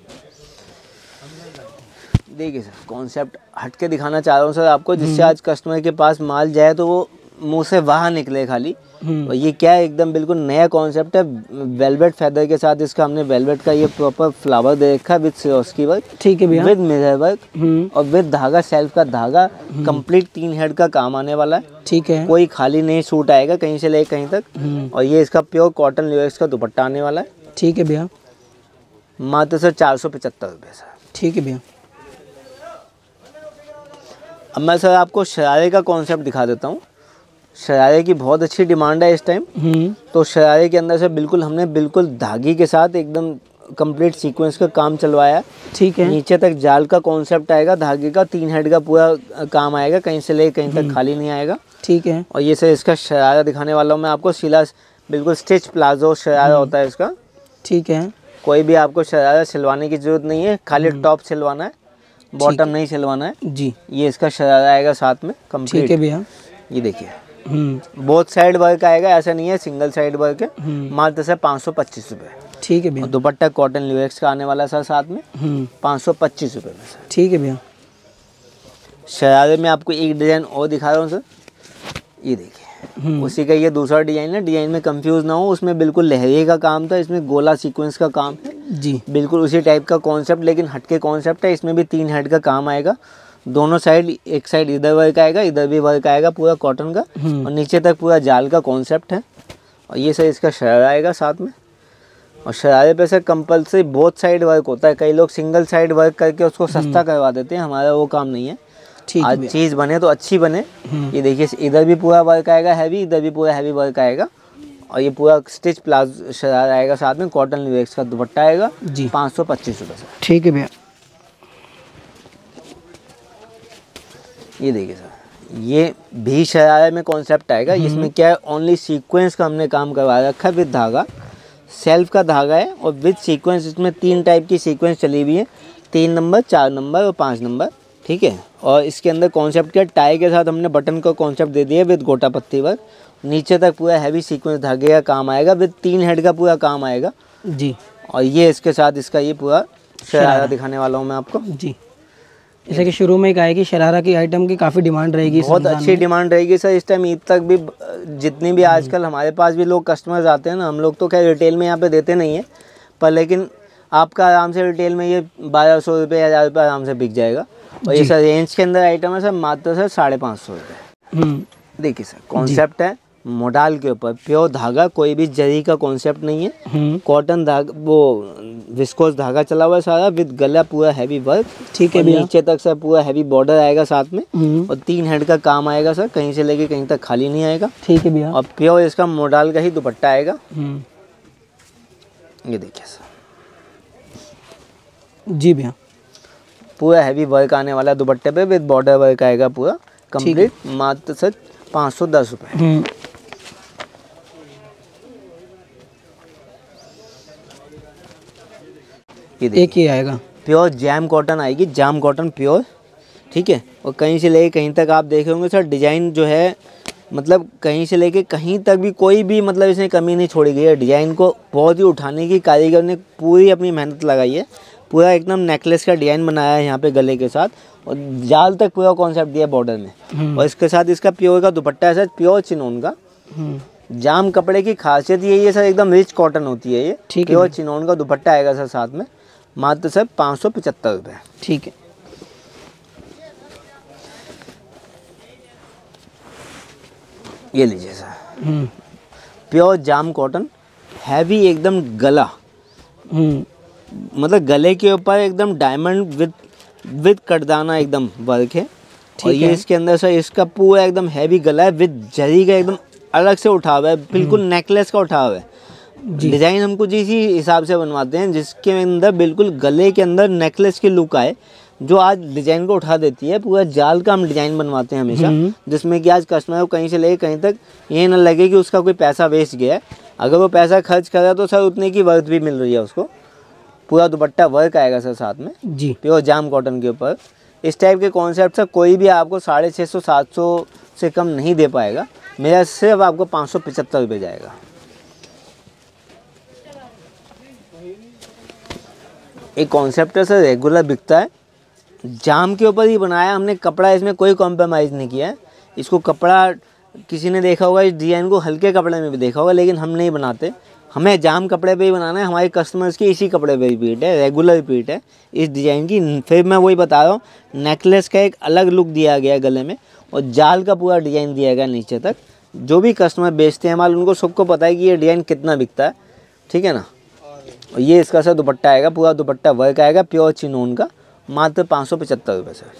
देखिए सर कॉन्सेप्ट हट के दिखाना चाह रहा हूँ सर आपको, जिससे आज कस्टमर के पास माल जाए तो वो मुंह से बाहर निकले खाली। और ये क्या है, एकदम बिल्कुल नया कॉन्सेप्ट है। वेलवेट फेदर के साथ इसका हमने वेलवेट का ये प्रॉपर फ्लावर दे रखा है विद सिरोस्की वर्क। ठीक है भैया। विद मिरर वर्क और विद धागा, सेल्फ का धागा, कंप्लीट तीन हेड का काम आने वाला है। ठीक है, कोई खाली नहीं सूट आएगा कहीं से ले कहीं तक। और ये इसका प्योर कॉटन लिवेक्स का दुपट्टा आने वाला है। ठीक है भैया। मात्र सर चार सौ पचहत्तर रुपये सर। ठीक है भैया। अब मैं सर आपको शरारे का कॉन्सेप्ट दिखा देता हूँ। शरारे की बहुत अच्छी डिमांड है इस टाइम, तो शरारे के अंदर से बिल्कुल हमने बिल्कुल धागे के साथ एकदम कंप्लीट सीक्वेंस का काम चलवाया है। ठीक है, नीचे तक जाल का कॉन्सेप्ट आएगा, धागे का तीन हेड का पूरा काम आएगा, कहीं से ले कहीं तक खाली नहीं आएगा। ठीक है। और ये सर इसका शरारा दिखाने वाला हूँ मैं आपको, सिला बिल्कुल स्टिच प्लाजो शरारा होता है इसका। ठीक है, कोई भी आपको शरारा सिलवाने की जरूरत नहीं है, खाली टॉप सिलवाना है, बॉटम नहीं सिलवाना है जी। ये इसका शरारा आएगा साथ में कंप्लीट। ठीक है भैया। ये देखिए बोथ साइड वर्क आएगा, ऐसा नहीं है सिंगल साइड वर्क है। मात्र से पाँच सौ पच्चीस रुपये। ठीक है भैया। दुपट्टा कॉटन लिवेक्स का आने वाला सर साथ में, पाँच सौ पच्चीस रुपये में सर। ठीक है भैया। शरारे में आपको एक डिज़ाइन और दिखा रहा हूँ सर, ये देखिए उसी का ये दूसरा डिज़ाइन है। डिज़ाइन में कंफ्यूज ना हो, उसमें बिल्कुल लहरिए का काम था, इसमें गोला सीक्वेंस का काम है जी। बिल्कुल उसी टाइप का कॉन्सेप्ट, लेकिन हटके कॉन्सेप्ट है। इसमें भी तीन हेड का काम आएगा, दोनों साइड, एक साइड इधर वर्क आएगा, इधर भी वर्क आएगा पूरा कॉटन का, और नीचे तक पूरा जाल का कॉन्सेप्ट है। और ये सर इसका शरारा आएगा साथ में। और शरारे पे sir compulsory both side work होता है, कई लोग सिंगल साइड वर्क करके उसको सस्ता करवा देते हैं, हमारा वो काम नहीं है। आज चीज़ बने तो अच्छी बने। ये देखिए इधर भी पूरा वर्क आएगा हैवी, इधर भी पूरा हैवी वर्क आएगा। और ये पूरा स्टिच प्लाजो शरारा आएगा साथ में, कॉटन लिवेक्स का दुपट्टा आएगा जी। पाँच सौ पच्चीस रुपये सर। ठीक है भैया। ये देखिए सर ये भी शरारे में कॉन्सेप्ट आएगा। इसमें क्या है, ओनली सीक्वेंस का हमने काम करवा रखा है विद धागा, सेल्फ का धागा है और विद सीक्वेंस। इसमें तीन टाइप की सीक्वेंस चली हुई है, तीन नंबर, चार नंबर और पाँच नंबर। ठीक है, और इसके अंदर कॉन्सेप्ट क्या, टाई के साथ हमने बटन का कॉन्सेप्ट दे दिया विद गोटा पत्ती वर्क। नीचे तक पूरा हैवी सीक्वेंस धागे का काम आएगा, विद तीन हेड का पूरा काम आएगा जी। और ये इसके साथ इसका ये पूरा शरारा दिखाने वाला हूँ मैं आपको जी। जैसे कि शुरू में ही कहा है कि शरारा की आइटम की काफ़ी डिमांड रहेगी, बहुत अच्छी डिमांड रहेगी सर इस टाइम। ईद तक भी जितनी भी आजकल हमारे पास भी लोग कस्टमर्स आते हैं ना, हम लोग तो खैर रिटेल में यहाँ पे देते नहीं है, पर लेकिन आपका आराम से रिटेल में ये बारह सौ रुपये हज़ार रुपये आराम से बिक जाएगा। और ये सर रेंज के अंदर आइटम है सर, मात्र सर साढ़े पाँच सौ रुपये। देखिए सर कॉन्सेप्ट है मोडाल के ऊपर, प्योर धागा, कोई भी जरी का कॉन्सेप्ट नहीं है, कॉटन धागा, वो विस्कोस धागा चला हुआ है सारा, विद गला पूरा हैवी वर्क। ठीक है, नीचे तक सर पूरा हैवी बॉर्डर आएगा साथ में, और तीन हेड का काम आएगा सर, कहीं से लेके कहीं तक खाली नहीं आएगा। ठीक है भैया। और प्योर इसका मोडाल का ही दुपट्टा आएगा। ये देखिए सर जी भैया, पूरा हैवी वर्क आने वाला दुपट्टे पे, विद बॉर्डर वर्क आएगा पूरा कंप्लीट। मात्र सर पाँच सौ दस रुपये। एक ही आएगा, प्योर जैम कॉटन आएगी, जाम कॉटन प्योर। ठीक है, और कहीं से लेके कहीं तक आप देखे होंगे सर, डिज़ाइन जो है मतलब कहीं से लेके कहीं तक भी कोई भी मतलब इसने कमी नहीं छोड़ी गई है। डिज़ाइन को बहुत ही उठाने की कारीगर ने पूरी अपनी मेहनत लगाई है। पूरा एकदम नेकलेस का डिज़ाइन बनाया है यहाँ पे गले के साथ, और जाल तक पूरा कॉन्सेप्ट दिया बॉर्डर में। और इसके साथ इसका प्योर का दुपट्टा है सर, प्योर चिनोन का। जाम कपड़े की खासियत यही है सर, एकदम रिच कॉटन होती है ये। प्योर चिनोन का दुपट्टा आएगा सर साथ में, मात्र सर पाँच सौ पचहत्तर रुपये। ठीक है। ये लीजिए सर, प्योर जाम कॉटन, हैवी एकदम गला, मतलब गले के ऊपर एकदम डायमंड विद विद कटदाना एकदम वर्क है। और ये इसके अंदर सर इसका पूरा एकदम हैवी गला है, विद जरी का एकदम अलग से उठा हुआ है, बिल्कुल नेकलेस का उठा हुआ है। डिज़ाइन हमको जिस हिसाब से बनवाते हैं जिसके अंदर बिल्कुल गले के अंदर नेकलेस की लुक आए, जो आज डिज़ाइन को उठा देती है। पूरा जाल का हम डिज़ाइन बनवाते हैं हमेशा, जिसमें कि आज कस्टमर को कहीं से लेके कहीं तक ये ना लगे कि उसका कोई पैसा वेस्ट गया है। अगर वो पैसा खर्च कर रहा है तो सर उतने की वर्थ भी मिल रही है उसको। पूरा दुपट्टा वर्क आएगा सर साथ में जी, प्योर जाम कॉटन के ऊपर। इस टाइप के कॉन्सेप्ट से कोई भी आपको साढ़े छः सौ सात सौ से कम नहीं दे पाएगा। मेरा सिर्फ आपको पाँच सौ पचहत्तर रुपये जाएगा। एक कॉन्सेप्ट है सर, रेगुलर बिकता है, जाम के ऊपर ही बनाया हमने, कपड़ा इसमें कोई कॉम्प्रोमाइज़ नहीं किया है। इसको कपड़ा किसी ने देखा होगा, इस डिज़ाइन को हल्के कपड़े में भी देखा होगा, लेकिन हम नहीं बनाते। हमें जाम कपड़े पे ही बनाना है, हमारे कस्टमर्स की इसी कपड़े पे रिपीट है, रेगुलर रिपीट है इस डिज़ाइन की। फिर मैं वही बता रहा हूँ, नेकलेस का एक अलग लुक दिया गया है गले में, और जाल का पूरा डिज़ाइन दिया गया नीचे तक। जो भी कस्टमर बेचते हैं हमारे, उनको सबको पता है कि ये डिज़ाइन कितना बिकता है, ठीक है ना। और ये इसका सर दुपट्टा आएगा, पूरा दुपट्टा वर्क आएगा, प्योर चिनोन का, मात्र पाँच सौ पचहत्तर रुपये सर।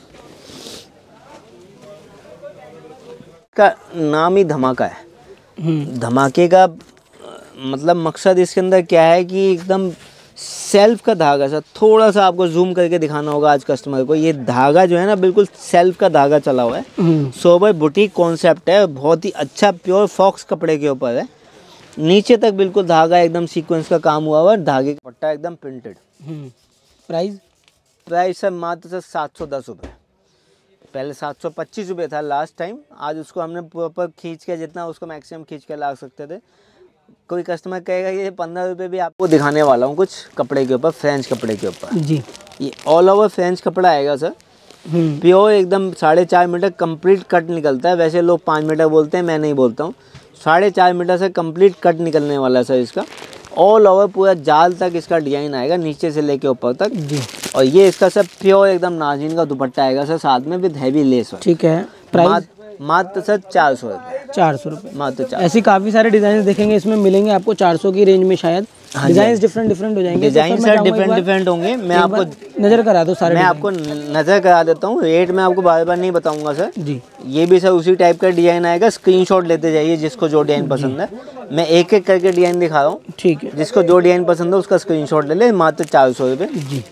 का नाम ही धमाका है। धमाके का मतलब मकसद इसके अंदर क्या है कि एकदम सेल्फ का धागा सर, थोड़ा सा आपको जूम करके दिखाना होगा आज कस्टमर को। ये धागा जो है ना, बिल्कुल सेल्फ का धागा चला हुआ है। सोबर बुटीक कॉन्सेप्ट है, बहुत ही अच्छा प्योर फॉक्स कपड़े के ऊपर है। नीचे तक बिल्कुल धागा एकदम सीक्वेंस का काम हुआ हुआ है, धागे का पट्टा एकदम प्रिंटेड। प्राइस प्राइस सर मात्र सर सात सौ दस रुपये। पहले सात सौ पच्चीस रुपये था लास्ट टाइम, आज उसको हमने प्रॉपर खींच के, जितना उसको मैक्सिमम खींच के ला सकते थे। कोई कस्टमर कहेगा ये पंद्रह रुपये भी आपको दिखाने वाला हूँ कुछ कपड़े के ऊपर, फ्रेंच कपड़े के ऊपर जी। ये ऑल ओवर फ्रेंच कपड़ा आएगा सर, प्योर एकदम साढ़े चार मीटर कंप्लीट कट निकलता है। वैसे लोग पाँच मीटर बोलते हैं, मैं नहीं बोलता हूँ, साढ़े चार मीटर से कंप्लीट कट निकलने वाला है सर इसका। ऑल ओवर पूरा जाल तक इसका डिजाइन आएगा, नीचे से लेके ऊपर तक जी। और ये इसका सर प्योर एकदम नाज़नीन का दुपट्टा आएगा सर साथ में, विद हैवी लेस। ठीक है। प्राइस मात्र सर चार सौ रुपये। चार सौ रुपये मात्र चार। ऐसी काफ़ी सारे डिज़ाइन देखेंगे इसमें मिलेंगे आपको चार सौ की रेंज में शायद। डिज़ाइन डिफरेंट डिफरेंट हो जाएंगे, डिज़ाइन सर डिफरेंट डिफरेंट होंगे। मैं आपको नज़र करा दो सारे, मैं आपको नज़र करा देता हूँ। रेट मैं आपको बार बार नहीं बताऊंगा सर जी। ये भी सर उसी टाइप का डिज़ाइन आएगा, स्क्रीनशॉट लेते जाइए जिसको जो डिज़ाइन पसंद है। मैं एक एक करके डिज़ाइन दिखा रहा हूँ, ठीक है। जिसको जो डिज़ाइन पसंद है उसका स्क्रीनशॉट ले ले, मात्र चार सौ रुपये जी।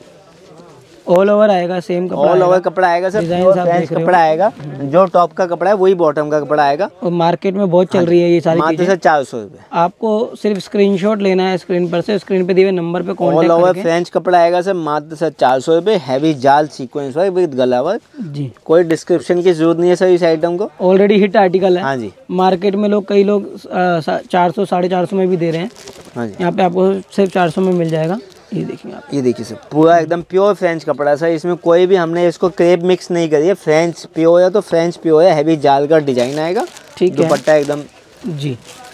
ऑल ओवर आएगा, सेम कपड़ा, ऑल ओवर कपड़ा आएगा सर, फ्रेंच कपड़ा आएगा। जो टॉप का कपड़ा है वही बॉटम का कपड़ा आएगा। और मार्केट में बहुत चल रही है ये सारी चीजें। सर चार सौ रुपये। आपको सिर्फ स्क्रीनशॉट लेना है स्क्रीन पर से, स्क्रीन पे दिए हुए नंबर पे कॉन्टेक्ट ऑल ओवर फ्रेंच कपड़ा आएगा सर, मात्र सर चार सौ रुपये। हैवी जाल सीक्वेंस वर्क विद गला वर्क जी। कोई डिस्क्रिप्शन की जरूरत नहीं है सर इस आइटम को, ऑलरेडी हिट आर्टिकल है। हाँ जी। मार्केट में लोग कई लोग चार सौ साढ़े चार सौ में भी दे रहे हैं, हाँ जी। यहाँ पे आपको सिर्फ चार सौ में मिल जाएगा। ये देखिए आप, ये देखिए सर पूरा एकदम प्योर फ्रेंच कपड़ा है सर। इसमें कोई भी हमने इसको क्रेप मिक्स नहीं करी है, फ्रेंच प्योर है तो फ्रेंच प्योर है। हैवी जाल का डिजाइन आएगा, ठीक है। दुपट्टा एकदम जी।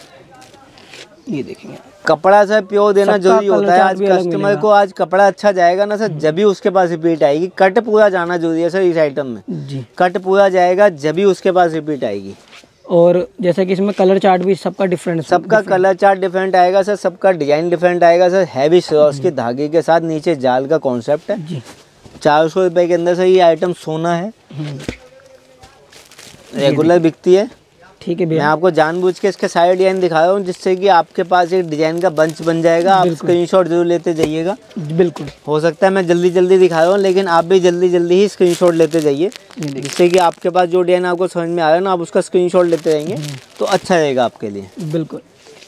ये देखेंगे कपड़ा सर प्योर देना जरूरी होता है। आज कस्टमर को आज कपड़ा अच्छा जाएगा ना सर, जब भी उसके पास रिपीट आएगी। कट पूरा जाना जरूरी है सर इस आइटम में जी। कट पूरा जाएगा जब भी उसके पास रिपीट आएगी। और जैसा कि इसमें कलर चार्ट भी सबका डिफरेंट, सबका कलर चार्ट डिफरेंट आएगा सर, सबका डिजाइन डिफरेंट आएगा सर। हैवी श्रॉस के धागे के साथ नीचे जाल का कॉन्सेप्ट है जी। चार सौ रुपये के अंदर सर ये आइटम सोना है, रेगुलर बिकती है, ठीक है। मैं आपको जानबूझ के इसके सारे डिजाइन दिखा रहा हूँ जिससे कि आपके पास एक डिजाइन का बंच बन जाएगा। आप स्क्रीनशॉट जरूर लेते जाइएगा, बिल्कुल। हो सकता है मैं जल्दी जल्दी दिखा रहा हूँ, लेकिन आप भी जल्दी जल्दी ही स्क्रीनशॉट लेते जाइए, जिससे कि आपके पास जो डिजाइन आपको समझ में आ रहा है ना, आप उसका स्क्रीनशॉट लेते रहेंगे तो अच्छा रहेगा आपके लिए, बिल्कुल।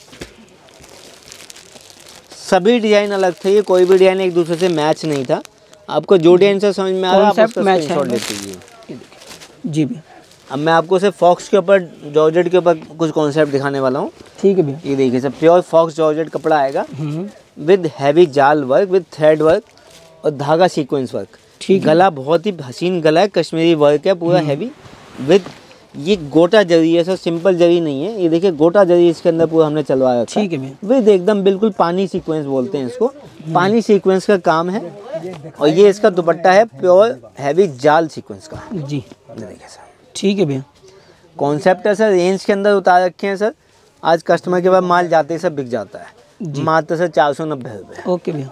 सभी डिजाइन अलग थे, ये कोई भी डिजाइन एक दूसरे से मैच नहीं था। आपको जो डिजाइन से समझ में आ रहा है आप उसका स्क्रीनशॉट लेते जाइए जी। अब मैं आपको सिर्फ फॉक्स के ऊपर जॉर्जेट के ऊपर कुछ कॉन्सेप्ट दिखाने वाला हूँ। ठीक है भैया। ये देखिए सर, प्योर फॉक्स जॉर्जेट कपड़ा आएगा विद हैवी जाल वर्क, विद थ्रेड वर्क और धागा सीक्वेंस वर्क। ठीक, गला बहुत ही हसीन गला है, कश्मीरी वर्क है पूरा हैवी, विद ये गोटा जरी है सर, सिंपल जरी नहीं है। ये देखिए गोटा जरी इसके अंदर पूरा हमने चलवाया। ठीक है भैया। विद एकदम बिल्कुल पानी सीक्वेंस बोलते हैं इसको, पानी सीक्वेंस का काम है। और ये इसका दुपट्टा है प्योर हैवी जाल सीक्वेंस का जी। देखिए सर, ठीक है भैया। कॉन्सेप्ट है सर, रेंज के अंदर उतार रखे हैं सर। आज कस्टमर के पास माल जाते ही सब बिक जाता है, मात्र सर चार सौ नब्बे रुपये। ओके भैया।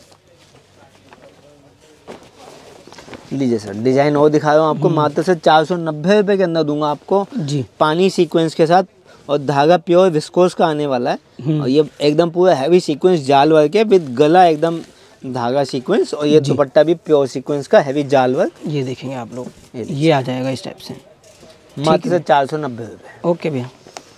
लीजिए सर, डिजाइन और दिखा रहा हूँ आपको, मात्र से चार सौ नब्बे रुपये के अंदर दूंगा आपको जी। पानी सीक्वेंस के साथ और धागा प्योर विस्कोस का आने वाला है। और ये एकदम पूरा हैवी सीक्वेंस जाल वर्क है, विद गला एकदम धागा सीक्वेंस और ये दुपट्टा भी प्योर सीक्वेंस का हैवी जाल वर्क। ये देखेंगे आप लोग, ये, ये आ जाएगा इस टाइप से, मात्र से चार सौ नब्बे रुपये। ओके भैया।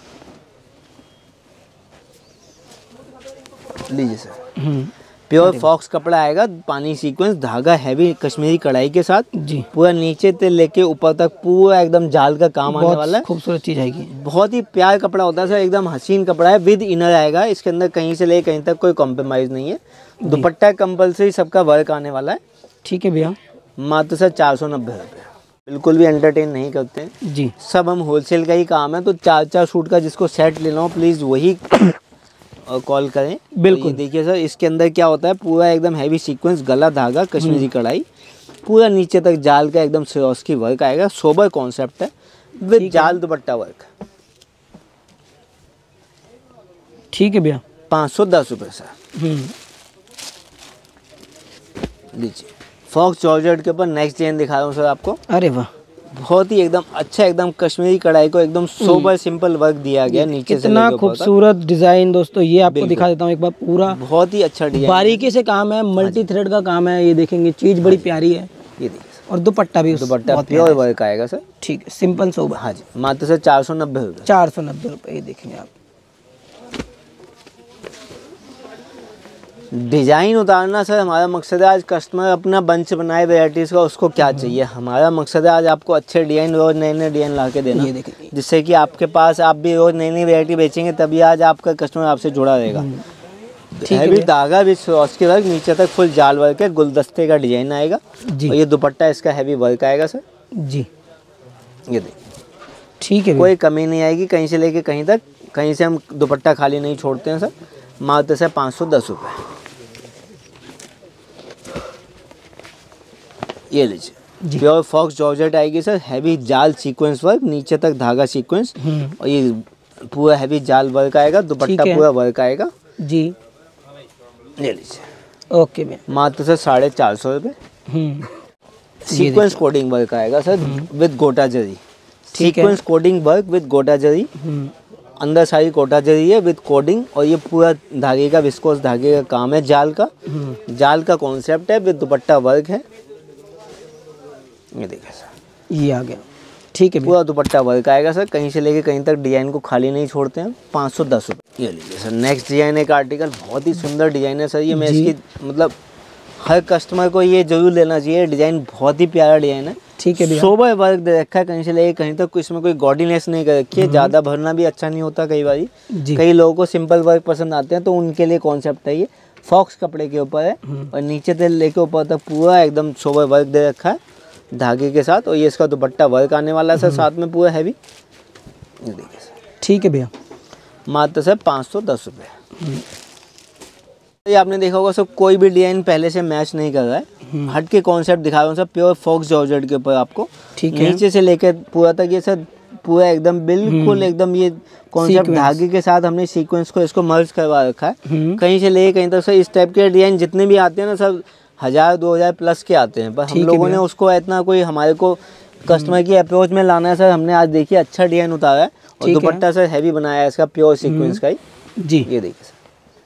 लीजिए सर, प्योर फॉक्स कपड़ा आएगा, पानी सीक्वेंस, धागा हैवी कश्मीरी कढ़ाई के साथ जी। पूरा नीचे से लेके ऊपर तक पूरा एकदम जाल का काम आने वाला है। खूबसूरत चीज आएगी, बहुत ही प्यार कपड़ा होता है सर, एकदम हसीन कपड़ा है। विद इनर आएगा इसके अंदर, कहीं से ले कहीं तक कोई कॉम्प्रोमाइज नहीं है। दुपट्टा कंपल्सरी सबका वर्क आने वाला है। ठीक है भैया। मात्र सर चार सौ नब्बे रुपये। बिल्कुल भी एंटरटेन नहीं करते हैं जी, सब हम होलसेल का ही काम है। तो चार चार सूट का जिसको सेट लेना हो प्लीज़ वही और कॉल करें। बिल्कुल। देखिए सर, इसके अंदर क्या होता है, पूरा एकदम हैवी सीक्वेंस, गला धागा कश्मीरी कढ़ाई, पूरा नीचे तक जाल का एकदम सिरोस्की वर्क आएगा। सोबर कॉन्सेप्ट है विद जाल दुपट्टा वर्क। ठीक है भैया। पाँच सौ दस रुपये सर। लीजिए, फॉक्स जॉर्जेट के ऊपर नेक्स्ट डिजाइन दिखा रहा हूँ सर आपको। अरे वाह, बहुत ही एकदम अच्छा, एकदम कश्मीरी कढ़ाई को एकदम सोबर सिंपल वर्क दिया गया नीचे से। इतना खूबसूरत डिजाइन दोस्तों, ये आपको दिखा देता हूँ एक बार। पूरा बहुत ही अच्छा डिजाइन, बारीकी से काम है, मल्टी थ्रेड का काम है। ये देखेंगे, चीज बड़ी प्यारी है। ये देखिए, और दुपट्टा भी दुपट्टा प्योर वर्क आएगा सर। ठीक है, सिंपल सोबर। हाँ जी, मात्र सर चार सौ नब्बे रुपये। चार सौ नब्बे रुपये। ये देखेंगे आप, डिज़ाइन उतारना सर हमारा मकसद है। आज कस्टमर अपना बंच बनाए वैराइटीज़ का, उसको क्या चाहिए, हमारा मकसद है आज आपको अच्छे डिज़ाइन, रोज़ नए नए डिज़ाइन ला के देना, जिससे कि आपके पास आप भी रोज़ नई नई वैरायटी बेचेंगे, तभी आज आपका कस्टमर आपसे जुड़ा रहेगा। हैवी धागा भी उसके वर्क, नीचे तक फुल जाल वर्क है, गुलदस्ते का डिज़ाइन आएगा और ये दुपट्टा इसका हैवी वर्क आएगा सर जी। ये देखिए, ठीक है, कोई कमी नहीं आएगी कहीं से लेके कहीं तक। कहीं से हम दुपट्टा खाली नहीं छोड़ते हैं सर। मात्र से पाँच सौ दस रुपये। ये लीजिए, प्योर फॉक्स जॉर्जेट आएगी सर, हैवी जाल सीक्वेंस वर्क, नीचे तक धागा सीक्वेंस और ये पूरा हैवी जाल वर्क आएगा। दुपट्टा पूरा वर्क आएगा जी। ले लीजिए। ओके भैया। मात्र सर साढ़े चार सौ रुपये। सीक्वेंस कोडिंग वर्क आएगा सर विद गोटा जरी। सीक्वेंस कोडिंग वर्क विद गोटा जरी, अंदर सारी कोटा जरी है विद कोडिंग और ये पूरा धागे का विस्कोस धागे का काम है, जाल का जाल का कॉन्सेप्ट है, विद दुपट्टा वर्क है। ये देखिए सर, ये आ गया। ठीक है, पूरा दुपट्टा वर्क आएगा सर, कहीं से लेके कहीं तक डिजाइन को खाली नहीं छोड़ते हैं। पाँच सौ दस रुपये। ये लीजिए सर, नेक्स्ट डिजाइन एक आर्टिकल, बहुत ही सुंदर डिजाइन है सर। ये मैं इसकी मतलब हर कस्टमर को ये जरूर लेना चाहिए, डिजाइन बहुत ही प्यारा डिजाइन है। ठीक है, सोबर वर्क दे रखा है, कहीं से लेके कहीं तक इसमें कोई गॉडीनेस नहीं कर रखी है। ज़्यादा भरना भी अच्छा नहीं होता कई बार, कई लोगों को सिंपल वर्क पसंद आते हैं, तो उनके लिए कॉन्सेप्ट है। ये फॉक्स कपड़े के ऊपर है और नीचे से लेके ऊपर तक पूरा एकदम सोबर वर्क दे रखा है धागे के साथ और ये इसका दुपट्टा वर्क आने वाला है सर साथ में पूरा हैवी। ये देखिए सर। ठीक है भैया। मात्र सर पाँच सौ दस रुपये। ये आपने देखा होगा सर, कोई भी डिजाइन पहले से मैच नहीं कर रहा है, हट के कॉन्सेप्ट दिखा रहा हूँ सर, प्योर फॉक्स जॉर्जेट के ऊपर आपको। ठीक है, नीचे से लेकर पूरा तक ये सर पूरा एकदम बिल्कुल एकदम ये कॉन्सेप्ट धागे के साथ हमने सीक्वेंस को इसको मर्ज करवा रखा है। कहीं से ले कहीं तक सर इस टाइप के डिजाइन जितने भी आते हैं ना सर, हजार दो हजार प्लस के आते हैं, पर हम लोगों ने उसको इतना कोई हमारे को कस्टमर की अप्रोच में लाना है सर। हमने आज देखिए अच्छा डिजाइन उतारा है और दुपट्टा सर हैवी बनाया है इसका, प्योर सीक्वेंस का ही जी। ये देखिए सर,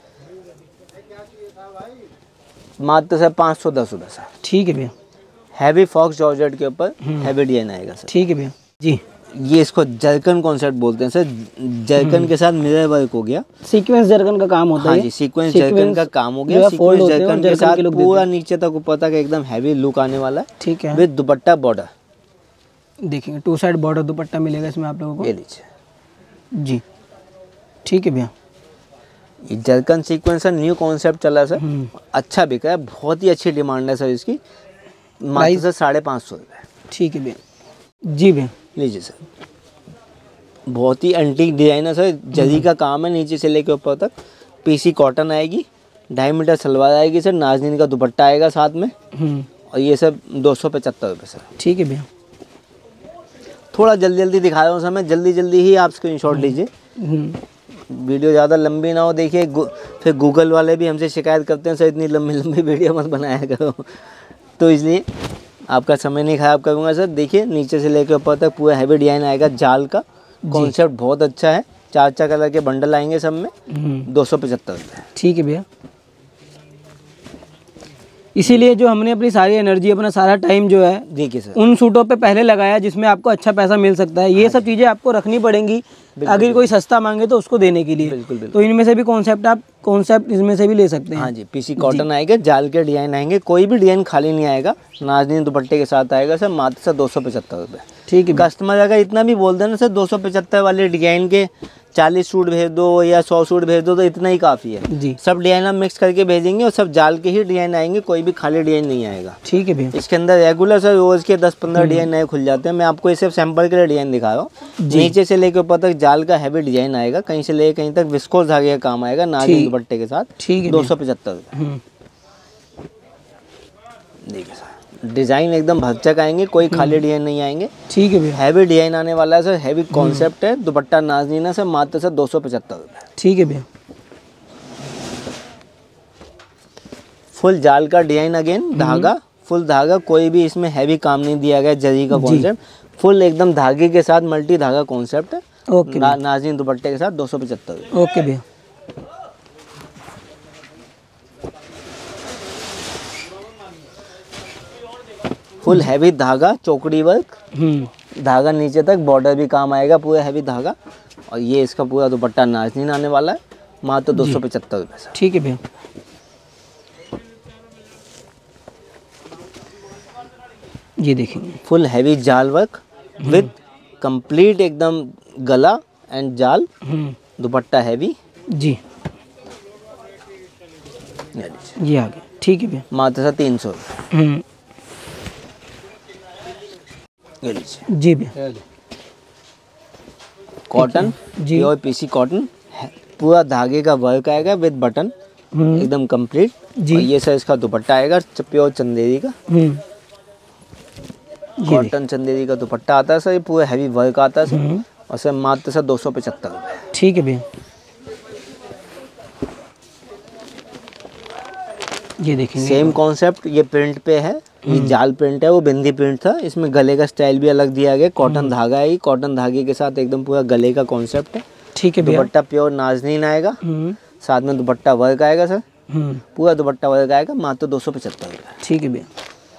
मात्र सर पाँच सौ दस रुपये सर। ठीक है भैया। हैवी फॉक्स जॉर्जेट के ऊपर हैवी डिजाइन आएगा सर। ठीक है भैया जी। ये इसको जरकन कॉन्सेप्ट बोलते हैं सर, जरकन के साथ मिरर वर्क हो गया, सीक्वेंस जरकन का काम होता है। हाँ जी, सीक्वेंस जरकन का काम हो गया, सीक्वेंस जरकन के साथ पूरा नीचे तक ऊपर तक एकदम हैवी लुक आने वाला है। ठीक है, विद दुपट्टा बॉर्डर। देखेंगे टू साइड बॉर्डर दुपट्टा मिलेगा इसमें आप लोगों को। ये लीजिए जी ठीक है भैया। ये जरकन सीक्वेंस न्यू कॉन्सेप्ट चला है सर, अच्छा बिका है, बहुत ही अच्छी डिमांड है सर इसकी। मात्र सर साढ़े पाँच सौ रुपये। ठीक है भैया। जी भैया लीजिए सर, बहुत ही एंटीक डिजाइन है सर, जरी का काम है नीचे से लेके ऊपर तक। पीसी कॉटन आएगी, ढाई मीटर सलवार आएगी सर, नाज़नीन का दुपट्टा आएगा साथ में, और ये सब दो सौ पचहत्तर रुपये सर। ठीक है भैया। थोड़ा जल्दी जल्दी दिखा रहा हूँ सर मैं, जल्दी जल्दी ही आप स्क्रीनशॉट लीजिए, वीडियो ज़्यादा लंबी ना हो। देखिए गु, फिर गूगल वाले भी हमसे शिकायत करते हैं सर इतनी लंबी लंबी वीडियो मत बनाया करो, तो इसलिए आपका समय नहीं खराब करूँगा सर। देखिए नीचे से लेकर ऊपर तक पूरा हैवी डिजाइन आएगा, जाल का कॉन्सेप्ट बहुत अच्छा है। चार चार कलर के बंडल आएंगे सब में, दो सौ पचहत्तर रुपये। ठीक है भैया। इसीलिए जो हमने अपनी सारी एनर्जी, अपना सारा टाइम जो है देखिए सर उन सूटों पे पहले लगाया जिसमें आपको अच्छा पैसा मिल सकता है। ये सब चीज़ें आपको रखनी पड़ेंगी अगर कोई सस्ता मांगे तो उसको देने के लिए। बिल्कुल बिल्कुल। तो इनमें से भी कॉन्सेप्ट आप कॉन्सेप्ट इसमें से भी ले सकते हैं। हाँ जी, पीसी कॉटन आएगा, जाल के डिजाइन आएंगे, कोई भी डिजाइन खाली नहीं आएगा, नाज़नीन दुपट्टे के साथ आएगा सर, मात्र सर दो सौ पचहत्तर रुपये। ठीक है। कस्टमर अगर इतना भी बोल देना सर दो सौ पचहत्तर वाले डिजाइन के चालीस सूट भेज दो या सौ सूट भेज दो तो इतना ही काफ़ी है जी। सब डिजाइन हम मिक्स करके भेजेंगे और सब जाल के ही डिजाइन आएंगे, कोई भी खाली डिजाइन नहीं आएगा। ठीक है भैया। इसके अंदर रेगुलर सर रोज के दस पंद्रह डिजाइन नए खुल जाते हैं। मैं आपको ये सिर्फ सैंपल के लिए डिजाइन दिखा रहा हूँ। नीचे से लेकर ऊपर तक जाल का हैवी डिजाइन आएगा, कहीं से लेकर कहीं तक विस्कोस धागे का काम आएगा, नाज़नीन दुपट्टे के साथ। ठीक है। दो सौ पचहत्तर रुपये। देखिए सर डिजाइन एकदम भरचक आएंगे, कोई खाली डिजाइन नहीं आएंगे। ठीक है भैया। हैवी डिजाइन आने वाला है सर, हैवी कॉन्सेप्ट है, दुपट्टा नाज़नीन है सर, मात्र सर दो सौ पचहत्तर रुपये। ठीक है भैया। फुल जाल का डिजाइन, अगेन धागा फुल धागा, कोई भी इसमें हैवी काम नहीं दिया गया, जरी का कॉन्सेप्ट, फुल एकदम धागे के साथ मल्टी धागा कॉन्सेप्ट है। ओके। ना, नाज़नीन दुपट्टे के साथ दो सौ पचहत्तर रुपये। ओके भैया। फुल हैवी धागा, चौकड़ी वर्क, धागा नीचे तक, बॉर्डर भी काम आएगा, पूरा हैवी धागा, और ये इसका पूरा दुपट्टा नाज़नीन आने वाला है, मात्र दो सौ पचहत्तर रुपये सर। ठीक है भैया। ये देखेंगे फुल हैवी जाल वर्क विद कंप्लीट एकदम गला एंड जाल, दुपट्टा हैवी जी। ये आ गया। ठीक है भैया। मात्र सर तीन सौ रुपये। ये लीजिए जी भैया। कॉटन जी। प्योर पीसी कॉटन, पूरा धागे का वर्क आएगा विद बटन, एकदम कंप्लीट जी। और ये सर इसका दुपट्टा आएगा प्योर चंदेरी का, कॉटन चंदेरी का दुपट्टा आता है सर, ये पूरा हैवी वर्क आता है सर, और सर मात्र सर दो सौ पचहत्तर रुपये। ठीक है भैया। ये देखेंगे सेम कॉन्सेप्ट, ये प्रिंट पे है, ये जाल प्रिंट है, वो बिंदी प्रिंट था, इसमें गले का स्टाइल भी अलग दिया गया, कॉटन धागा है, कॉटन धागे के साथ एकदम पूरा गले का कॉन्सेप्ट है। ठीक है भैया। दुपट्टा प्योर नाज़नीन आएगा, साथ में दुपट्टा वर्क आएगा सर, पूरा दुपट्टा वर्क आएगा, मात्र दो सौ पचहत्तर रुपये। ठीक है भैया।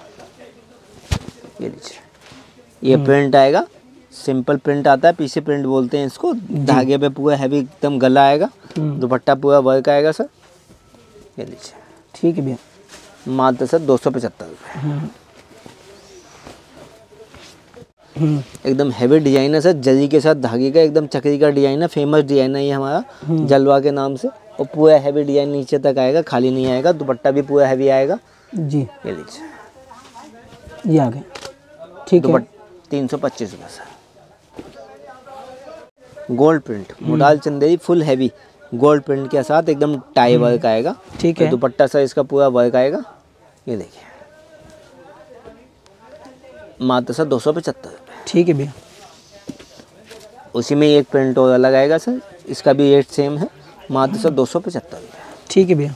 ये लीजिए, ये प्रिंट आएगा, सिंपल प्रिंट आता है, पीसी प्रिंट बोलते हैं इसको, धागे पे पूरा हैवी एकदम गला आएगा, दुपट्टा पूरा वर्क आएगा सर। ये लीजिए। ठीक है भैया। मात्र सर दो सौ पचहत्तर रुपये। एकदम हैवी डिजाइन है सर, जरी के साथ धागे का, एकदम चक्री का डिजाइन है, फेमस डिजाइन है ये हमारा जलवा के नाम से, और पूरा हैवी डिजाइन नीचे तक आएगा, खाली नहीं आएगा, दुपट्टा भी पूरा हैवी आएगा जी। ये लीजिए, ये आ गया। ठीक है। तीन सौ पच्चीस रुपये sir. Gold print modal Chanderi, full heavy gold print के साथ एकदम टाई वर्क आएगा। ठीक है। दुपट्टा सर इसका पूरा वर्क आएगा, ये देखिए, मात्र सर दो सौ पचहत्तर रुपये। ठीक है भैया। उसी में एक प्रिंट और अलग आएगा सर, इसका भी रेट सेम है, मात्र सर दो सौ पचहत्तर रुपये। ठीक है भैया।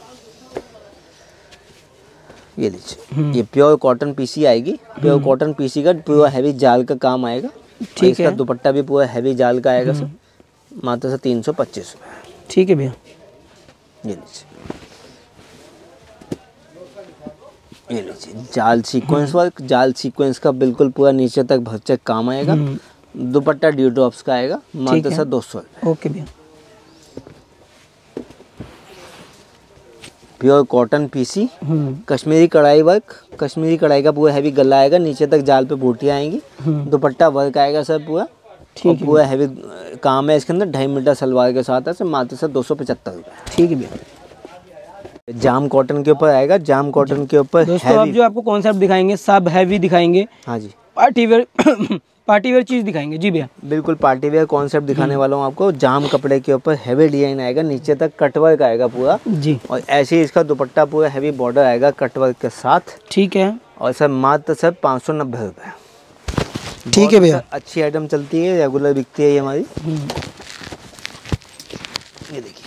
ये लीजिए, ये प्योर कॉटन पीसी आएगी, प्योर कॉटन पीसी का पूरा हैवी जाल का काम आएगा। ठीक है। इसका दुपट्टा भी पूरा हैवी जाल का आएगा सर, मात्र सर तीन सौ पच्चीस रुपये। ठीक है भैया। ये लीजिए, ये लीजिए, जाल सीक्वेंस वर्क, जाल सीक्वेंस का बिल्कुल पूरा नीचे तक भरचक काम आएगा, दुपट्टा ड्यू ड्रॉप्स का आएगा, मात्र सर दो सौ रुपये। ओके भैया। प्योर कॉटन पीसी, कश्मीरी कढ़ाई वर्क, कश्मीरी कढ़ाई का पूरा हैवी गला आएगा, नीचे तक जाल पे बूटियाँ आएंगी, दुपट्टा वर्क आएगा सर पूरा, ठीक है, पूरा हैवी काम है इसके अंदर, ढाई मीटर सलवार के साथ है सर, मात्र सर दो सौ पचहत्तर रुपये। ठीक है भैया। जाम कॉटन के ऊपर आएगा, जाम कॉटन के ऊपर दोस्तों अब जो आपको कॉन्सेप्ट दिखाएंगे सब हैवी दिखाएंगे। हाँ जी, पार्टी वेयर पार्टी वेयर चीज़ दिखाएंगे जी भैया। बिल्कुल पार्टी वेयर कॉन्सेप्ट दिखाने वाला हूँ आपको। जाम कपड़े के ऊपर हैवी डिजाइन आएगा, नीचे तक कटवर्क आएगा पूरा जी, और ऐसे ही इसका दुपट्टा पूरा हैवी बॉर्डर आएगा कटवर्क के साथ, ठीक है, और सर मात्र सर पाँच सौ नब्बे रुपये। ठीक है भैया, अच्छी आइटम चलती है, रेगुलर बिकती है ये हमारी। ये देखिए,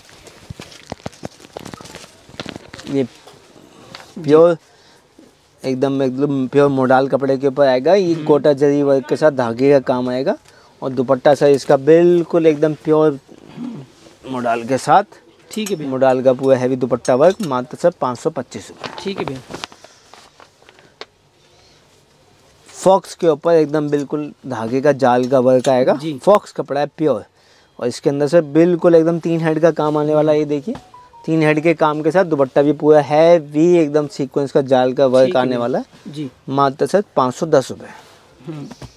ये प्योर एकदम एकदम प्योर मोडाल कपड़े के ऊपर आएगा, ये कोटा जरी वर्क के साथ धागे का काम आएगा, और दुपट्टा सर इसका बिल्कुल एकदम प्योर मोडाल के साथ, ठीक है भैया, मोडाल का पूरा हैवी दुपट्टा वर्क, मात्र सर पाँच सौ पच्चीस रुपये। ठीक है भैया। फॉक्स के ऊपर एकदम बिल्कुल धागे का जाल का वर्क आएगा, फॉक्स कपड़ा है प्योर, और इसके अंदर से बिल्कुल एकदम तीन हेड का काम आने वाला है। ये देखिए, तीन हेड के काम के साथ दुपट्टा भी पूरा है वी एकदम सीक्वेंस का जाल का वर्क आने वाला है जी, मात्र सर पाँच सौ दस रुपये।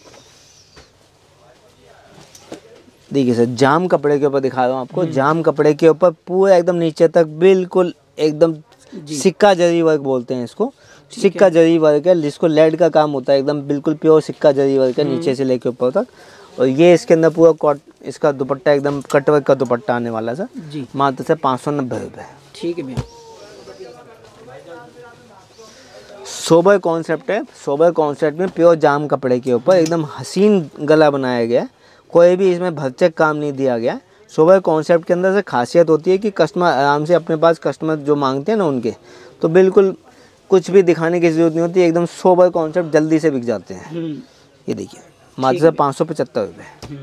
देखिए सर, जाम कपड़े के ऊपर दिखा रहा हूँ आपको, जाम कपड़े के ऊपर पूरा एकदम नीचे तक बिल्कुल एकदम सिक्का जरी वर्क बोलते हैं इसको, सिक्का जरी वर्क है, जिसको लेड का काम होता है, एकदम बिल्कुल प्योर सिक्का जरी वर्क है, नीचे से लेके ऊपर तक, और ये इसके अंदर पूरा कॉट इसका दुपट्टा एकदम कटवर्क का दुपट्टा आने वाला सर जी, मात्र से पाँच सौ नब्बे रुपये। ठीक है भैया। सोबर कॉन्सेप्ट है, सोबर कॉन्सेप्ट में प्योर जाम कपड़े के ऊपर एकदम हसीन गला बनाया गया है, कोई भी इसमें भरचक काम नहीं दिया गया। सोबर कॉन्सेप्ट के अंदर से खासियत होती है कि कस्टमर आराम से अपने पास कस्टमर जो मांगते हैं ना उनके, तो बिल्कुल कुछ भी दिखाने की जरूरत नहीं होती, एकदम सोबर कॉन्सेप्ट जल्दी से बिक जाते हैं। ये देखिए, मात्र से पाँच सौ पचहत्तर रुपये।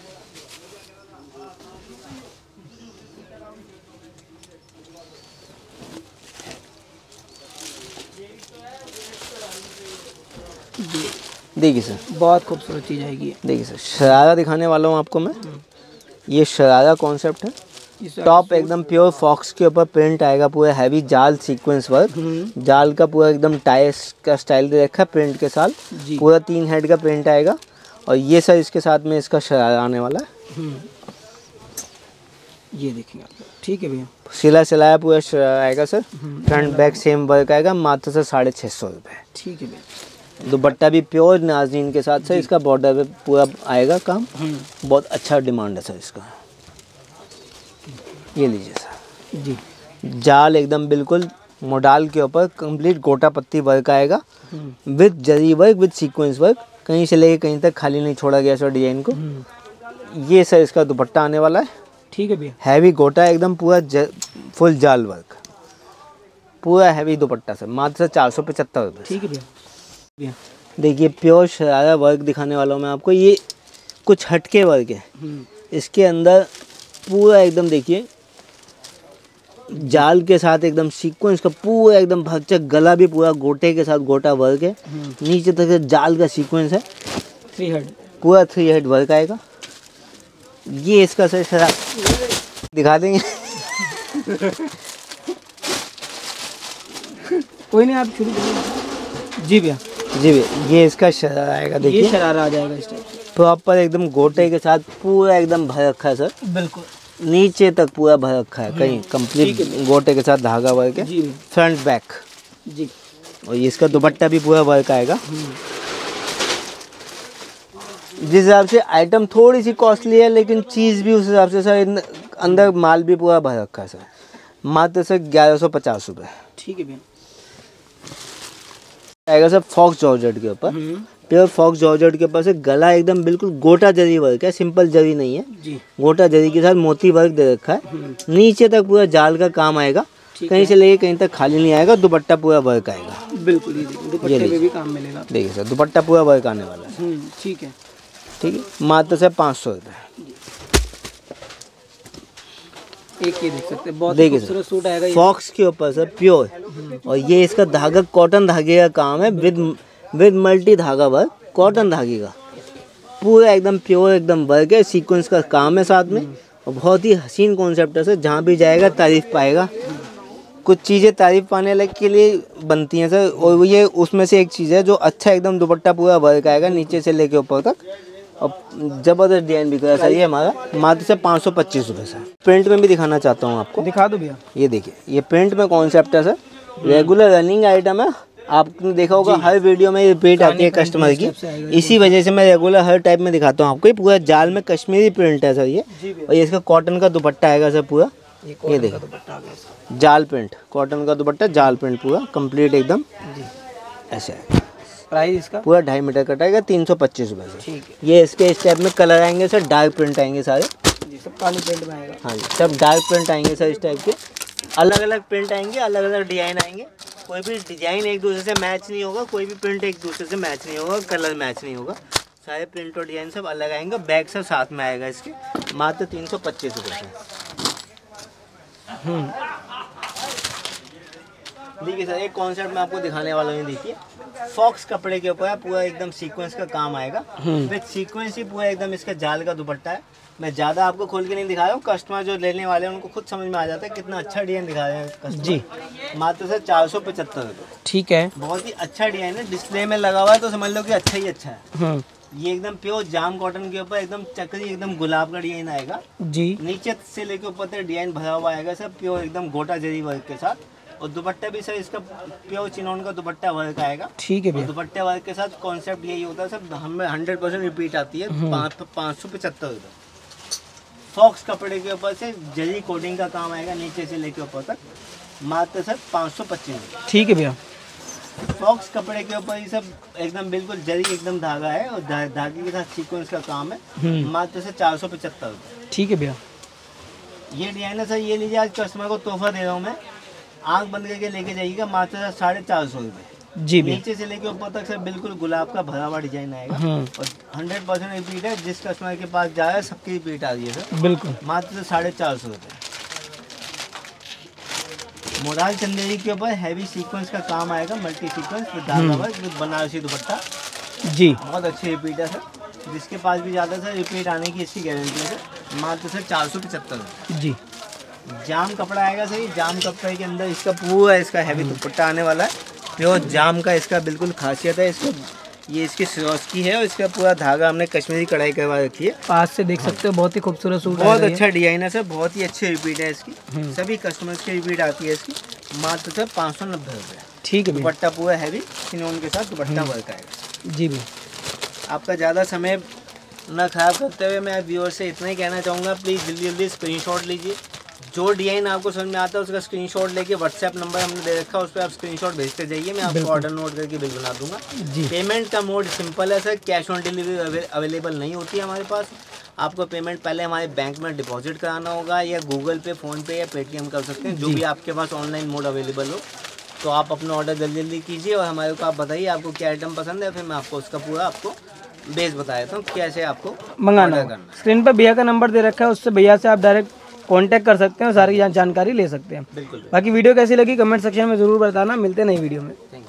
देखिए सर, बहुत खूबसूरत चीज़ आएगी। देखिए सर, शरारा दिखाने वाला हूँ आपको मैं। ये शरारा कॉन्सेप्ट है, टॉप एकदम प्योर फॉक्स के ऊपर प्रिंट आएगा, पूरा हैवी जाल सीक्वेंस वर्क, जाल का पूरा एकदम टाइस का स्टाइल दे रखा है प्रिंट के साथ, पूरा तीन हेड का प्रिंट आएगा, और ये सर इसके साथ में इसका शरारा आने वाला है। ये देखेंगे आप, ठीक है भैया। सिला सिलाया पूरा शरारा आएगा sir, front back same work आएगा, मात्र सर साढ़े छः सौ रुपये। ठीक है भैया। दुपट्टा भी प्योर नाज़नीन के साथ सर, इसका बॉर्डर पे पूरा आएगा काम, बहुत अच्छा डिमांड है सर इसका। ये लीजिए सर जी, जाल एकदम बिल्कुल मोडाल के ऊपर कंप्लीट गोटा पत्ती वर्क आएगा, विद जरी वर्क विद सीक्वेंस वर्क, कहीं से लेके कहीं तक खाली नहीं छोड़ा गया सर डिजाइन को। ये सर इसका दुपट्टा आने वाला है, ठीक है भैया, हैवी गोटा एकदम पूरा ज, फुल जाल वर्क, पूरा हैवी दुपट्टा सर, मात्र सर चार सौ पचहत्तर रुपये। ठीक है भैया। देखिए, प्योर शरारा वर्क दिखाने वाला हूँ मैं आपको, ये कुछ हटके वर्क है, इसके अंदर पूरा एकदम देखिए जाल के साथ एकदम सीक्वेंस का पूरा एकदम भरचक, गला भी पूरा गोटे के साथ गोटा वर्क है, नीचे तक जाल का सीक्वेंस है, थ्री हेड पूरा थ्री हेड वर्क आएगा। ये इसका सर शरारा दिखा देंगे कोई नहीं, आप शुरू करिए। जी भैया, जी भैया, ये इसका शरारा आएगा, देखिए ये शरारा आ जाएगा इस टाइप से, प्रॉपर एकदम गोटे के साथ पूरा एकदम भर रखा है सर, बिल्कुल नीचे तक पूरा भर रखा है, कहीं कंप्लीट गोटे के साथ धागा वर्क है, फ्रंट बैक जी, और ये इसका दुपट्टा भी पूरा वर्क आएगा। जिस हिसाब से आइटम थोड़ी सी कॉस्टली है, लेकिन चीज़ भी उस हिसाब से सर, अंदर माल भी पूरा भर रखा है सर, मात्र सर ग्यारह सौ पचास रुपये। ठीक है भैया। आएगा सर फॉक्स जॉर्जेट के ऊपर, प्योर फॉक्स जॉर्जेट के ऊपर से गला एकदम बिल्कुल गोटा जरी वर्क है, सिंपल जरी नहीं है जी, गोटा जरी के साथ मोती वर्क दे रखा है, नीचे तक पूरा जाल का काम आएगा, कहीं से लेके कहीं तक खाली नहीं आएगा, दुपट्टा पूरा वर्क आएगा, बिल्कुल। ये दुपट्टे पे भी काम मिलेगा, देखिए सर, दुपट्टा पूरा वर्क आने वाला है। ठीक है, ठीक है, मात्र से पाँच सौ रुपये। एक ये देख सकते हैं, बहुत खूबसूरत सूट आएगा, फॉक्स के ऊपर सर प्योर, और ये इसका धागा कॉटन धागे का काम है, विद विद मल्टी धागा वर्क, कॉटन धागे का पूरा एकदम प्योर एकदम वर्क है, सीक्वेंस का काम है साथ में, और बहुत ही हसीन कॉन्सेप्ट है सर, जहाँ भी जाएगा तारीफ पाएगा। कुछ चीज़ें तारीफ पाने लग के लिए बनती हैं सर, और ये उसमें से एक चीज़ है जो अच्छा एकदम दुपट्टा पूरा वर्क आएगा नीचे से लेके ऊपर तक, और ज़बरदस्त डिजाइन बिक रहा है सर ये हमारा मात्र से पाँच सौ पच्चीस रुपये सर। प्रिंट में भी दिखाना चाहता हूँ आपको, दिखा दो भैया। ये देखिए, ये प्रिंट में कॉन्सेप्ट है सर, रेगुलर रनिंग आइटम है। आपने देखा होगा हर वीडियो में रिपीट आती है कस्टमर की, इसी वजह से मैं रेगुलर हर टाइप में दिखाता हूँ आपको। ये पूरा जाल में कश्मीरी प्रिंट है सर ये, और ये इसका कॉटन का दुपट्टा आएगा सर पूरा, ये देखिए जाल प्रिंट, कॉटन का दुपट्टा जाल प्रिंट पूरा कंप्लीट एकदम ऐसे है। प्राइस इसका पूरा ढाई मीटर कट आएगा, तीन सौ पच्चीस रुपये से। ठीक है। ये इसके इस टाइप में कलर आएंगे सर, डार्क प्रिंट आएंगे सारे जी, सब काली प्रिंट में आएगा। हाँ जी, सब डार्क प्रिंट आएंगे सर इस टाइप के, अलग अलग प्रिंट आएंगे, अलग अलग डिजाइन आएंगे। कोई भी डिजाइन एक दूसरे से मैच नहीं होगा, कोई भी प्रिंट एक दूसरे से मैच नहीं होगा, कलर मैच नहीं होगा, सारे प्रिंट और डिजाइन सब अलग आएंगे। बैग सब साथ में आएगा इसके, मात्र तीन सौ पच्चीस रुपये से। देखिए सर, एक कॉन्सेप्ट मैं आपको दिखाने वाला हूँ, देखिए फॉक्स कपड़े के ऊपर पूरा एकदम सीक्वेंस का काम आएगा, विद सीक्वेंस ही पूरा एकदम इसका जाल का दुपट्टा है। मैं ज़्यादा आपको खोल के नहीं दिखा रहा हूँ, कस्टमर जो लेने वाले हैं उनको खुद समझ में आ जाता है कितना अच्छा डिजाइन दिखा रहे हैं कस्टमर जी। मात्र सर चार सौ पचहत्तर रुपये। ठीक है, बहुत ही अच्छा डिजाइन है, डिस्प्ले में लगा हुआ है तो समझ लो कि अच्छा ही अच्छा है। ये एकदम प्योर जाम कॉटन के ऊपर एकदम चक्री एकदम गुलाब का डिजाइन आएगा जी, नीचे से लेके ऊपर तक डिजाइन भरा हुआ आएगा सर, प्योर एकदम गोटा जरी वर्क के साथ, और दुपट्टा भी सर इसका प्योर चिनोन का दुपट्टा वर्क आएगा। ठीक है भैया। दुपट्टे वर्क के साथ कॉन्सेप्ट यही होता है सर, हमें हंड्रेड परसेंट रिपीट आती है। पाँच सौ पचहत्तर रुपये। फॉक्स कपड़े के ऊपर से जरी कोटिंग का काम आएगा नीचे से लेके ऊपर तक, मात्र सर पाँच सौ पच्चीस रुपये। ठीक है भैया। फॉक्स कपड़े के ऊपर ये सब एकदम बिल्कुल जरी एकदम धागा है, और धा, धागे के साथ सीक्वेंस का काम है, मात्र से चार सौ पचहत्तर रुपये। ठीक है भैया। ये डिजाइन है सर, ये लीजिए आज कस्टमर को तोहफा दे रहा हूँ मैं, आंख बंद करके लेके जाइएगा, मात्र साढ़े चार सौ रुपये जी। नीचे से लेके ऊपर तक सर बिल्कुल गुलाब का भरा हुआ डिजाइन आएगा, और हंड्रेड परसेंट रिपीट है, जिस कस्टमर के पास जा रहा है सबकी रिपीट आ रही है सर, बिल्कुल मात्र साढ़े चार सौ रुपये। मोराल चंदेरी के ऊपर हैवी सीक्वेंस का काम आएगा, मल्टी सीक्वेंस विद धागा वर्क विद बनारसी दुपट्टा जी, बहुत अच्छी रिपीट है सर, जिसके पास भी ज़्यादा सर रिपीट आने की इसकी गारंटी है सर, मात्र सर चार सौ पचहत्तर जी। जाम कपड़ा आएगा सही, जाम कपड़े के अंदर इसका पूरा इसका हैवी दुपट्टा आने वाला है, प्योर जाम का इसका बिल्कुल खासियत है। इसको ये इसकी सिरोस की है, और इसका पूरा धागा हमने कश्मीरी कढ़ाई करवा रखी है, पास से देख सकते हो, बहुत ही खूबसूरत सूट, बहुत अच्छा डिजाइन है सर, बहुत ही अच्छी रिपीट है इसकी, सभी कस्टमर्स की रिपीट आती है इसकी, मात्र सर पाँच सौ नब्बे रुपये। ठीक है। दुपट्टा पूरा हैवी चिनोन के साथ दुपट्टा वर्क आएगा जी भैया। आपका ज़्यादा समय न खराब करते हुए मैं व्यूअर से इतना ही कहना चाहूँगा, प्लीज़ जल्दी जल्दी स्क्रीनशॉट लीजिए, जो डिजाइन आपको समझ में आता है उसका स्क्रीनशॉट लेके व्हाट्सएप नंबर हमने दे रखा है, उस पर आप स्क्रीनशॉट भेजते जाइए, मैं आपको ऑर्डर नोट करके बिल बना दूंगा जी। पेमेंट का मोड सिंपल है sir, cash on delivery available नहीं होती है हमारे पास। आपको पेमेंट पहले हमारे बैंक में डिपॉजिट कराना होगा, या गूगल पे, फ़ोन पे या पेटीएम कर सकते हैं, जो भी आपके पास ऑनलाइन मोड अवेलेबल हो। तो आप अपना ऑर्डर जल्दी जल्दी कीजिए, और हमारे को आप बताइए आपको क्या आइटम पसंद है, फिर मैं आपको उसका पूरा आपको बेस बता देता हूँ कैसे आपको मंगाना करना। स्क्रीन पर भैया का नंबर दे रखा है, उससे भैया से आप डायरेक्ट कांटेक्ट कर सकते हैं और सारी जानकारी ले सकते हैं। बिल्कुल। बाकी वीडियो कैसी लगी कमेंट सेक्शन में ज़रूर बताना, मिलते हैं नई वीडियो में।